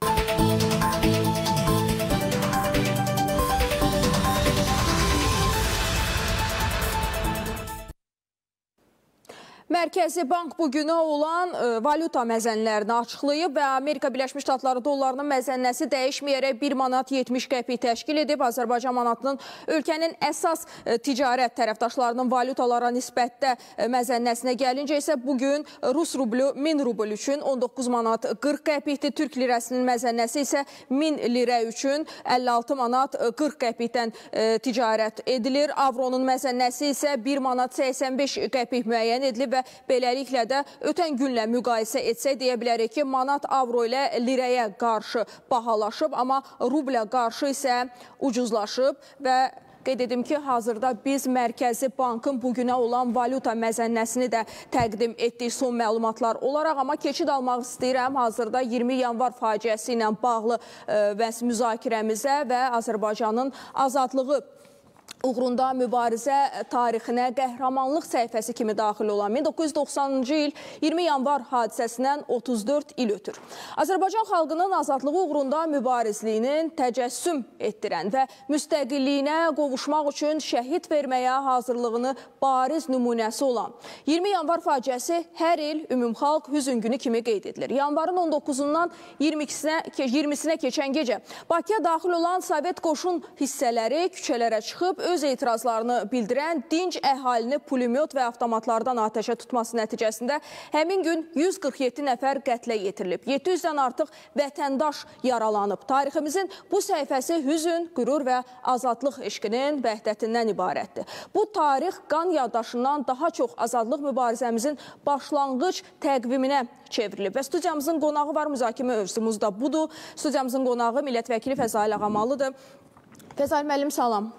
Speaker 1: Mərkəzi Bank bugünə olan valyuta məzənlərini açıqlayıb və Amerika Birləşmiş Ştatları dollarının məzənnəsi dəyişməyərək 1 manat 70 qəpik təşkil edib. Azərbaycan manatının ölkənin əsas ticarət tərəfdaşlarının valyutalara nisbətdə məzənnəsinə gəlincə isə bugün Rus rublu 1000 rubl üçün 19 manat 40 qəpikdir. Türk lirəsinin məzənnəsi isə 1000 lirə üçün 56 manat 40 qəpikdən ticarət edilir. Avronun məzənnəsi isə 1 manat 85 qəpik müəyyən edilib və beləliklə də ötən günlə müqayisə etsək deyə bilərik ki, manat avro ilə lirəyə qarşı bahalaşıb, amma rublə qarşı isə ucuzlaşıb və qeyd edim ki, hazırda biz Mərkəzi Bankın bugünə olan valyuta məzənnəsini də təqdim etdik son məlumatlar olaraq, amma keçid almaq istəyirəm hazırda 20 yanvar faciəsi ilə bağlı müzakirəmizə və Azərbaycanın azadlığı uğrunda mübarizə tarixinə qəhrəmanlıq səhifəsi kimi daxil olan 1990-cı il 20 yanvar hadisəsindən 34 il ötür. Azərbaycan xalqının azadlığı uğrunda mübarizliyinin təcəssüm etdirən və müstəqilliyinə qovuşmaq üçün şəhid verməyə hazırlığını bariz nümunəsi olan 20 yanvar faciəsi hər il ümumxalq hüzün günü kimi qeyd edilir. Yanvarın 19-undan 20-sinə keçən gecə Bakıya daxil olan Sovet qoşun hissələri küçələrə çıxıb öz etirazlarını bildirən dinc əhalini pulemyot və avtomatlardan atəşə tutması nəticəsində həmin gün 147 nəfər qətlə yetirilib. 700-dən artıq vətəndaş yaralanıb. Tariximizin bu səhifəsi hüzün, qürur və azadlıq eşqinin vəhdətindən ibarətdir. Bu tarix qan yaddaşından daha çox azadlıq mübarizəmizin başlanğıc təqviminə çevrilib. Və studiyamızın qonağı var, müzakirə mövzumuz da budur. Studiyamızın qonağı millət vəkili Fəzail Ağamalıdır. Fəzail müəllim, salam.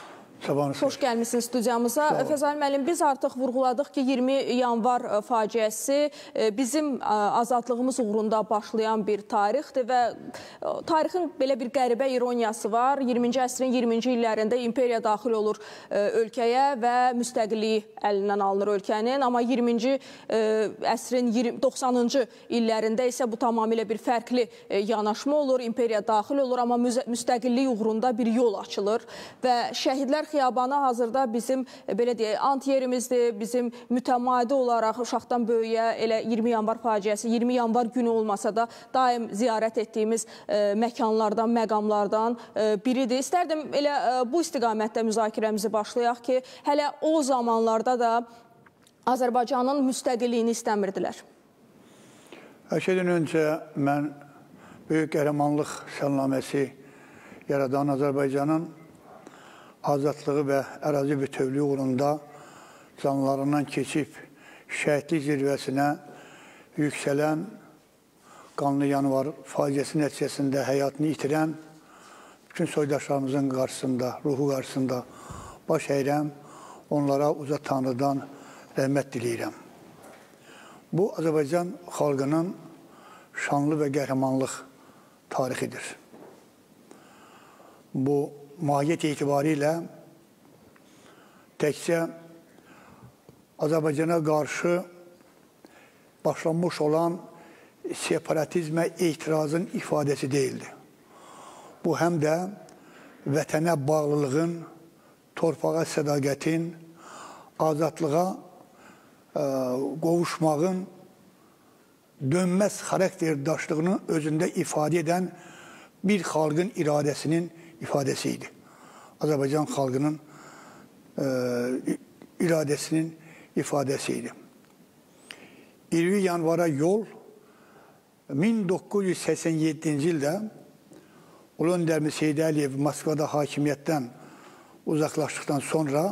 Speaker 1: Xoş gəlmişsiniz studiyamıza. Fəzail müəllim, biz artıq vurğuladıq ki, 20 yanvar faciəsi bizim azadlığımız uğrunda başlayan bir tarixdir və tarixin belə bir qəribə ironiyası var. 20-ci əsrin 20-ci illərində imperiya daxil olur ölkəyə və müstəqilliyi əlindən alınır ölkənin. Amma 20-ci əsrin 90-cı illərində isə bu tamamilə bir fərqli yanaşma olur. İmperiya daxil olur, amma müstəqillik uğrunda bir yol açılır və şəhidlər xiyabanı hazırda bizim belə deyək, ant yerimizdir, bizim mütəmadi olaraq uşaqdan böyüyə elə 20 yanvar faciəsi, 20 yanvar günü olmasa da daim ziyarət etdiyimiz məkanlardan, məqamlardan biridir. İstərdim elə bu istiqamətdə müzakirəmizi başlayaq ki, hələ o zamanlarda da Azərbaycanın müstəqilliyini istəmirdilər.
Speaker 19: Hər şeydən öncə mən böyük qəhrəmanlıq şənnaməsi yaradan Azərbaycanın azadlığı və ərazi bütövlüyü uğrunda canlarından keçib şəhidlik zirvəsinə yüksələn qanlı yanvar faciəsi nəticəsində həyatını itirən bütün soydaşlarımızın qarşısında, ruhu qarşısında baş əyirəm, onlara uca Tanrıdan rəhmət diləyirəm. Bu, Azərbaycan xalqının şanlı və qəhrəmanlıq tarixidir. Bu, mahiyyət etibarilə təkcə Azərbaycana qarşı başlanmış olan separatizmə etirazın ifadəsi deyildi. Bu, həm də vətənə bağlılığın, torpağa sədaqətin, azadlığa qovuşmağın dönməz xarakter daşlığını özündə ifadə edən bir xalqın iradəsinin ifadəsi idi. Azərbaycan xalqının iradəsinin ifadəsi idi. 20 yanvara yol 1987-ci ildə Ulu Öndərimiz Heyd Əliyev Moskvada hakimiyyətdən uzaqlaşdıqdan sonra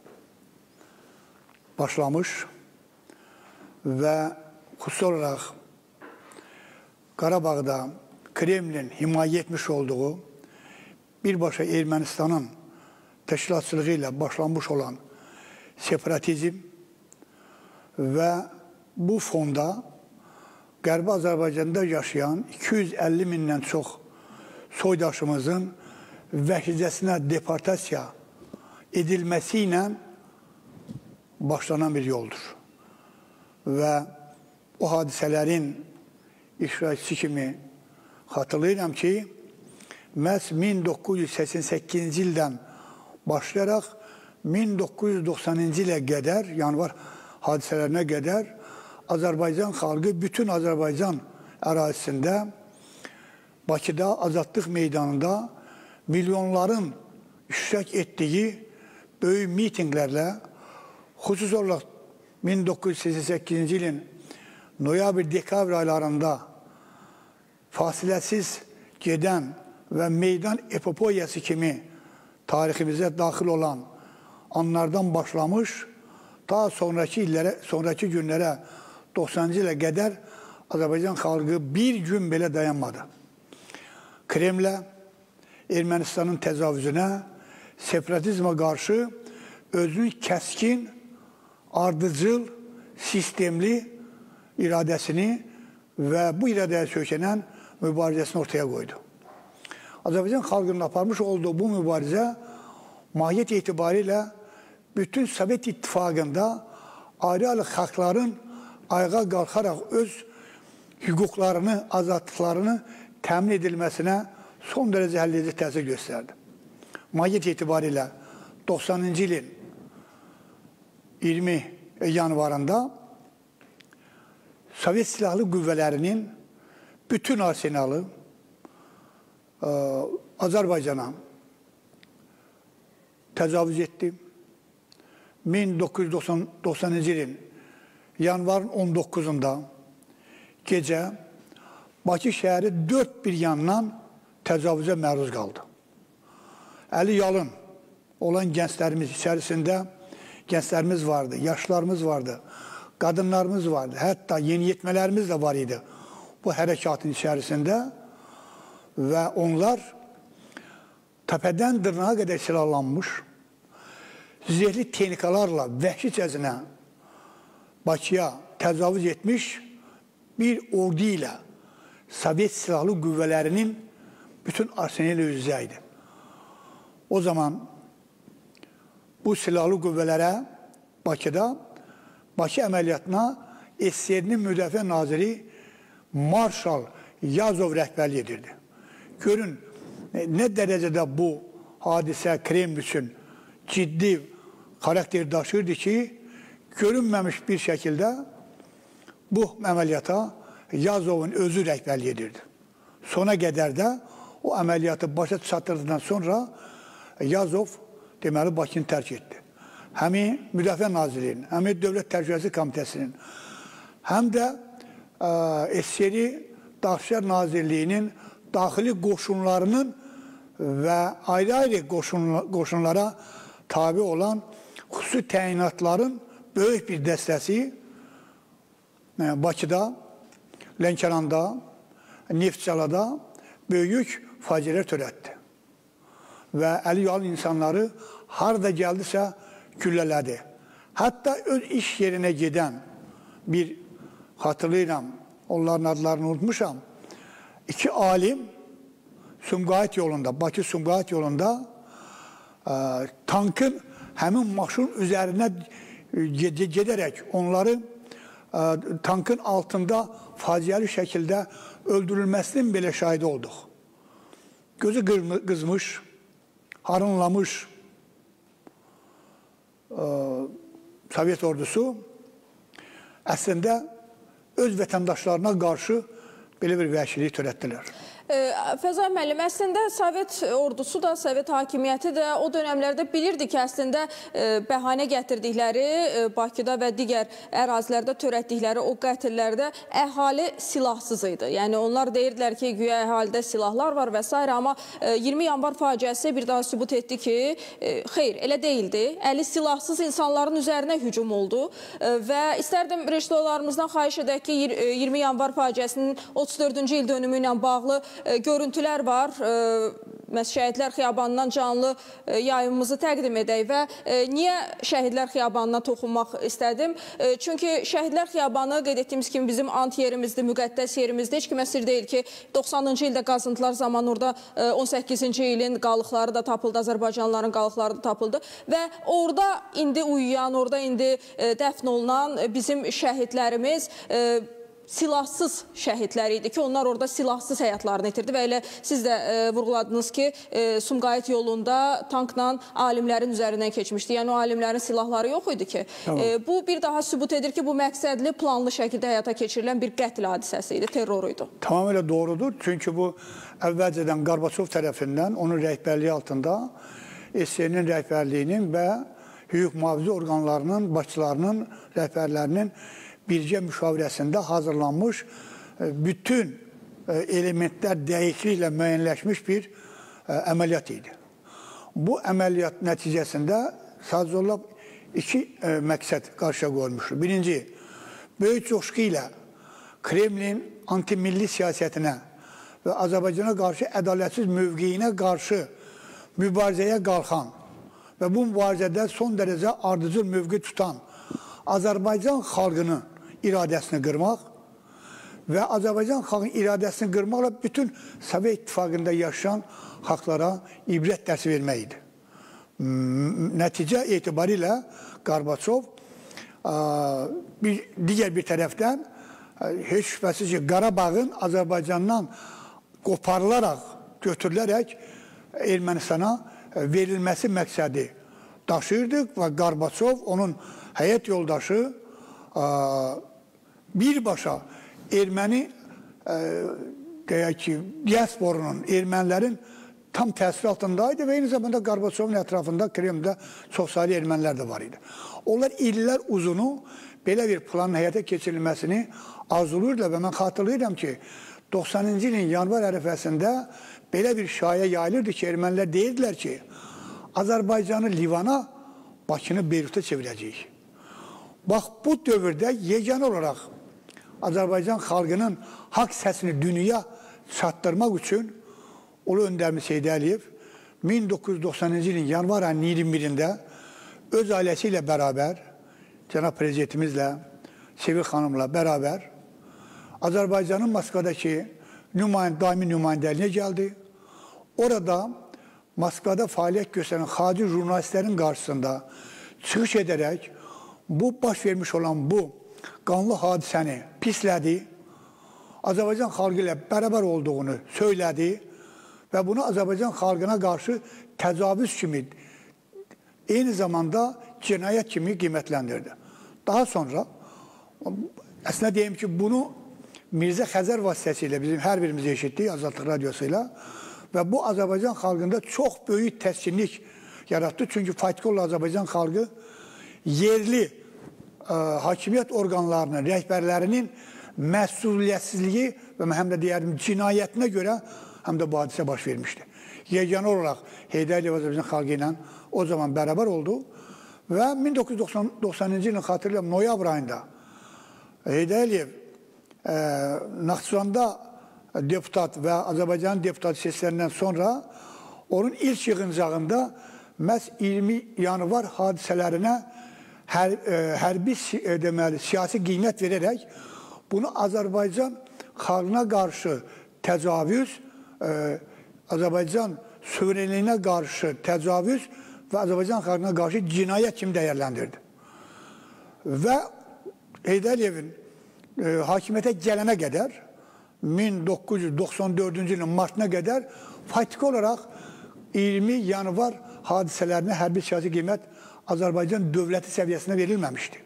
Speaker 19: başlamış və xüsusi olaraq Qarabağda Kremlin himayə etmiş olduğu birbaşa Ermənistanın təşkilatçılığı ilə başlanmış olan separatizm və bu fonda Qərbi Azərbaycanda yaşayan 250 mindən çox soydaşımızın vəhşicəsinə deportasiya edilməsi ilə başlanan bir yoldur. Və o hadisələrin iştirakçısı kimi xatırlayıram ki, məhz 1988-ci ildən başlayaraq 1990-cı ilə qədər, yanvar hadisələrinə qədər Azərbaycan xalqı bütün Azərbaycan ərazisində Bakıda, Azadlıq meydanında milyonların iştirak etdiyi böyük mitinglərlə, xüsusi olaraq 1988-ci ilin noyabr-dekabr aylarında fasiləsiz gedən və meydan epopoyası kimi tariximizə daxil olan anlardan başlamış, daha sonraki günlərə 90-cı ilə qədər Azərbaycan xalqı bir gün belə dayanmadı. Kremlə, Ermənistanın təcavüzünə, separatizmə qarşı özünün kəskin, ardıcıl, sistemli iradəsini və bu iradəyə sökənən mübarizəsini ortaya qoydu. Azərbaycan xalqının aparmış olduğu bu mübarizə mahiyyət etibarilə bütün Sovet İttifaqında ayrı-ayrı xalqların ayağa qalxaraq öz hüquqlarını, azadlıqlarını təmin edilməsinə son dərəcə həlledici təsir göstərdi. Mahiyyət etibarilə 90-cı ilin 20 yanvarında Sovet Silahlı Qüvvələrinin bütün arsenalı Azərbaycana təcavüz etdi. 1990-cı ilin yanvarın 19-unda gecə Bakı şəhəri dörd bir yandan təcavüzə məruz qaldı. Əli yalın olan gənclərimiz içərisində gənclərimiz vardı, yaşlarımız vardı, qadınlarımız vardı, hətta yeniyetmələrimiz də var idi bu hərəkatın içərisində və onlar təpədən dırnağa qədər silahlanmış, zirehli texnikalarla vəhşicəsinə Bakıya təcavüz etmiş bir ordu ilə Sovet Silahlı Qüvvələrinin bütün arsenali üzrə idi. O zaman bu silahlı qüvvələrə Bakıda, Bakı əməliyyatına SSR-nin Müdafiə Naziri Marşal Yazov rəhbərlik edirdi. Görün, nə dərəcədə bu hadisə Kreml üçün ciddi xarakter daşıyırdı ki, görünməmiş bir şəkildə bu əməliyyata Yazovun özü rəhbərlik edirdi. Sona qədər də o əməliyyatı başa çatdırdıqdan sonra Yazov deməli Bakını tərk etdi. Həmin Müdafiə Nazirliyinin, həmin Dövlət Təhlükəsizlik Komitəsinin, həm də SSR Daxiliyat Nazirliyinin daxili qoşunlarının və ayrı-ayrı qoşunlara tabi olan xüsusi təyinatların böyük bir dəstəsi Bakıda, Lənkəranda, Neftçalada böyük faciələr törətdi. Və əli yalın insanları harada gəldisə güllələdi. Hətta öz iş yerinə gedən bir, hatırlayıram, onların adlarını unutmuşam, 2 alim Sumqayıt yolunda, Bakı-Sumqayıt yolunda tankın həmin maşın üzərinə gedərək onları tankın altında faciəli şəkildə öldürülməsinin belə şahidi olduq. Gözü qızmış, harınlamış Sovet ordusu əslində öz vətəndaşlarına qarşı belə bir vəhşilik törətdilər.
Speaker 16: Fəzay müəllim, əslində Sovet ordusu da, Sovet hakimiyyəti də o dönəmlərdə bilirdi ki, əslində bəhanə gətirdikləri Bakıda və digər ərazilərdə törətdikləri o qətillərdə əhali silahsız idi. Yəni onlar deyirdilər ki, güya əhalidə silahlar var və s. Amma 20 yanvar faciəsi bir daha sübut etdi ki, xeyr, elə deyildi. Əli silahsız insanların üzərinə hücum oldu və istərdim rejissorlarımızdan xahiş edək ki, 20 yanvar faciəsinin 34-cü il dönümü ilə bağlı görüntülər var. Şəhidlər Xiyabanından canlı yayımımızı təqdim edək və niyə Şəhidlər Xiyabanına toxunmaq istədim? Çünki Şəhidlər Xiyabanı qeyd etdiyimiz kimi bizim ant yerimizdir, müqəddəs yerimizdir. Heç kimə sir deyil ki, 90-cı ildə qazıntılar zamanı orada 18-ci ilin qalıqları da tapıldı, Azərbaycanlıların qalıqları da tapıldı və orada indi uyuyan, orada indi dəfn olunan bizim şəhidlərimiz silahsız şəhidlər idi ki, onlar orada silahsız həyatlarını itirdi və elə siz də vurğuladınız ki, Sumqayıt yolunda tankla alimlərin üzərindən keçmişdi. Yəni o alimlərin silahları yox idi ki. Bu bir daha sübut edir ki, bu məqsədli, planlı şəkildə həyata keçirilən bir qətl hadisəsi idi, terror idi.
Speaker 19: Tamamilə doğrudur. Çünki bu əvvəlcədən Qarbaçov tərəfindən onun rəhbərliyi altında SSR-nin rəhbərliyinin və hüquq mühafizə orqanlarının, başçılarının, rəhbərlərinin bircə müşavirəsində hazırlanmış bütün elementlər dəqiqliklə müəyyənləşmiş bir əməliyyat idi. Bu əməliyyat nəticəsində sadəcə olaraq 2 məqsəd qarşıya qoyulmuşdur. Birinci, böyük coşqu ilə Kremlin antimilli siyasətinə və Azərbaycana qarşı ədalətsiz mövqeyinə qarşı mübarizəyə qalxan və bu mübarizədə son dərəcə ardıcıl mövqe tutan Azərbaycan xalqının iradəsini qırmaq və Azərbaycan xalqının iradəsini qırmaqla bütün Sovet İttifaqında yaşayan xalqlara ibrət dərsi vermək idi. Nəticə etibarilə Qarbaçov digər bir tərəfdən heç şübhəsiz ki, Qarabağın Azərbaycandan qoparılaraq, götürülərək Ermənistana verilməsi məqsədi daşıyırdıq və Qarbaçov, onun həyat yoldaşı birbaşa erməni deyək ki, diasporunun, ermənilərin tam təsir altındaydı və eyni zamanda Qarbaçovun ətrafında Kremldə çox saylı ermənilər də var idi. Onlar illər uzunu belə bir planın həyata keçirilməsini arzuluyurdular və mən xatırlayıram ki, 90-cı ilin yanvar ərəfəsində belə bir şayə yayılırdı ki, ermənilər deyirdilər ki, Azərbaycanı Livana, Bakını Beyruta çevirəcəyik. Bax, bu dövrdə yeganə olaraq Azərbaycan xalqının haqq səsini dünya çatdırmaq üçün Ulu Öndərimiz Heydər Əliyev 1990-cı ilin yanvar ayının 21-də öz ailəsi ilə bərabər, cənab prezidentimizlə, Sevil xanımla bərabər Azərbaycanın Moskvadakı daimi nümayəndəliyinə gəldi. Orada Moskvada fəaliyyət göstərən xarici jurnalistlərin qarşısında çıxış edərək bu baş vermiş olan bu qanlı hadisəni pislədi, Azərbaycan xalqı ilə bərabər olduğunu söylədi və bunu Azərbaycan xalqına qarşı təcavüz kimi, eyni zamanda cinayət kimi qiymətləndirdi. Daha sonra, əslində deyim ki, bunu Mirzə Xəzər vasitəsilə bizim hər birimiz eşitdik, Azadlıq Radiosuyla və bu Azərbaycan xalqında çox böyük təskinlik yaratdı. Çünki Fatikoğlu Azərbaycan xalqı yerli hakimiyyət orqanlarının, rəhbərlərinin məsuliyyətsizliyi və həm də deyərim cinayətinə görə həm də bu hadisə baş vermişdi. Yeganə olaraq Heydər Əliyev Azərbaycan xalqı ilə o zaman bərabər oldu və 1990-cı ilin xatırlayıram, noyabr ayında Heydər Əliyev Naxçıvanda deputat və Azərbaycan deputat seçilerindən sonra onun ilk yığıncağında məhz 20 yanvar hadisələrinə hərbi siyasi qiymət verərək bunu Azərbaycan xalqına qarşı təcavüz, Azərbaycan suverenliyinə qarşı təcavüz və Azərbaycan xalqına qarşı cinayət kimi dəyərləndirdi. Və Heydər Əliyevin hakimiyyətə gələnə qədər 1994-cü ilin martına qədər faktiki olaraq 20 yanvar hadisələrinə hərbi siyasi qiymət Azərbaycan dövləti səviyyəsində verilməmişdi.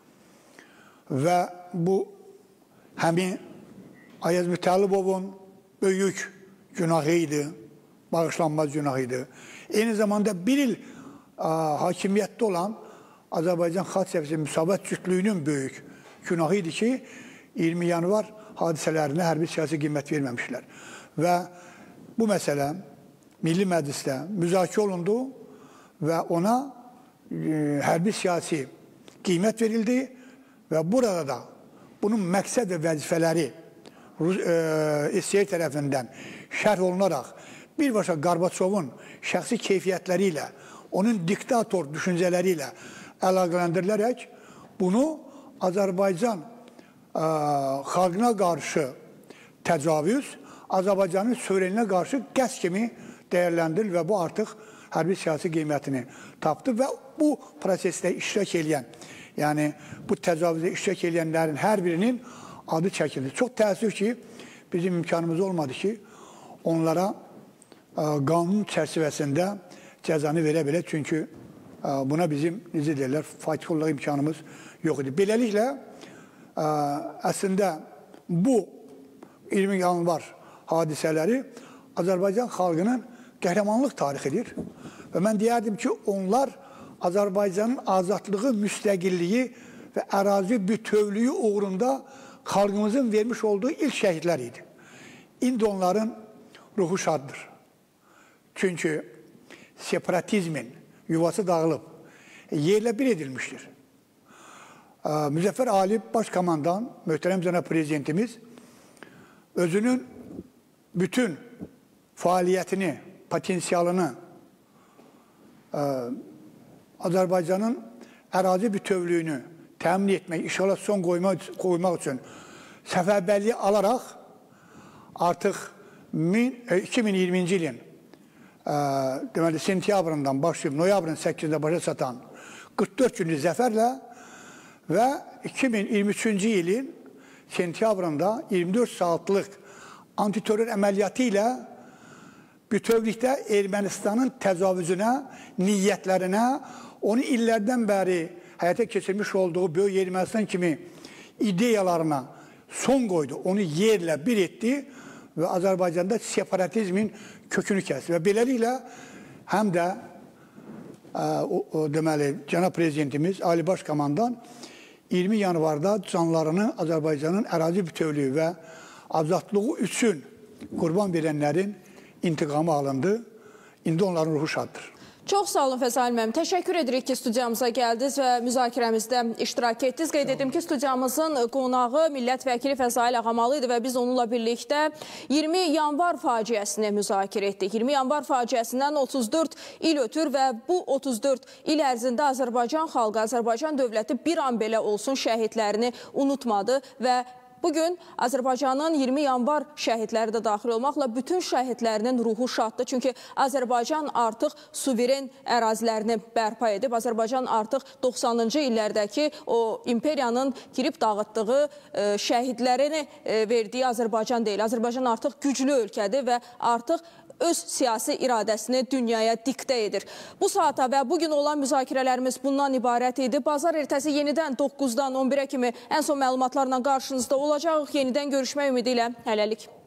Speaker 19: Və bu həmin Ayaz Mütəllibovun böyük günahı idi, bağışlanmaz günahı idi. Eyni zamanda bir il hakimiyyətdə olan Azərbaycan Xalq Səviyyəsi Müsavat Cütlüyünün böyük günahı idi ki, 20 yanvar hadisələrinə hərbi siyasi qiymət verməmişlər. Və bu məsələ Milli Məclisdə müzakirə olundu və ona hərbi siyasi qiymət verildi və burada da bunun məqsəd və vəzifələri SSR tərəfindən şərh olunaraq birbaşa Qarbaçovun şəxsi keyfiyyətləri ilə, onun diktator düşüncələri ilə əlaqələndirilərək bunu Azərbaycan xalqına qarşı təcavüz, Azərbaycanın suvereninə qarşı qəsd kimi dəyərləndirilir və bu artıq hərbi siyasi qiymətini tapdı və bu prosesdə iştirak edən, yəni bu təcavüzdə iştirak edənlərin hər birinin adı çəkildi. Çox təəssüf ki, bizim imkanımız olmadı ki, onlara qanun çərçivəsində cəzanı verə-bilə, çünki buna bizim, necə deyirlər, faktiki olaraq imkanımız yox idi. Beləliklə, əslində bu 20 yanvar hadisələri Azərbaycan xalqının qəhrəmanlıq tarixidir və mən deyərdim ki, onlar Azərbaycanın azadlığı, müstəqilliyi və ərazi bütövlüyü uğrunda xalqımızın vermiş olduğu ilk şəhidlər idi. İndi onların ruhu şaddır. Çünki separatizmin yuvası dağılıb, yerlə bir edilmişdir. Müzəffər Ali Başkomandan, möhtərəm cənab prezidentimiz özünün bütün fəaliyyətini, potensialını Azərbaycanın ərazi bütövlüyünü təmin etmək, işğala son qoymaq üçün səfərbərliyi alaraq artıq 2020-ci ilin deməli sentyabrından başlayıb noyabrın 8-də başa çatan 44 günlük zəfərlə və 2023-cü ilin sentyabrında 24 saatlıq antiterror əməliyyatı ilə bütövlükdə Ermənistanın təcavüzünə, niyyətlərinə, onu illərdən bəri həyata keçirmiş olduğu böyük Ermənistan kimi ideyalarına son qoydu, onu yerlə bir etdi və Azərbaycanda separatizmin kökünü kəsdi. Və beləliklə həm də deməli, cənab prezidentimiz Ali Başkomandan 20 yanvarda canlarını Azərbaycanın ərazi bütövlüyü və azadlığı üçün qurban verənlərin intiqamı alındı. İndi onların ruhu şaddır.
Speaker 1: Çox sağ olun Fəzail müəllim. Təşəkkür edirik ki, studiyamıza gəldiniz və müzakirəmizdə iştirak etdiniz. Qeyd edim ki, studiyamızın qonağı millət vəkili Fəzail Ağamalı idi və biz onunla birlikdə 20 yanvar faciəsini müzakirə etdik. 20 yanvar faciəsindən 34 il ötür və bu 34 il ərzində Azərbaycan xalqı, Azərbaycan dövləti bir an belə olsun şəhidlərini unutmadı və bugün Azərbaycanın 20 yanvar şəhidləri də daxil olmaqla bütün şəhidlərinin ruhu şaddır. Çünki Azərbaycan artıq suveren ərazilərini bərpa edib. Azərbaycan artıq 90-cı illərdəki o imperiyanın girib dağıtdığı şəhidlərini verdiyi Azərbaycan deyil. Azərbaycan artıq güclü ölkədir və artıq öz siyasi iradəsini dünyaya diktə edir. Bu saata və bugün olan müzakirələrimiz bundan ibarət idi. Bazar ertəsi yenidən 9-dan 11-ə kimi ən son məlumatlarla qarşınızda olacaq. Yenidən görüşmək ümidi ilə hələlik.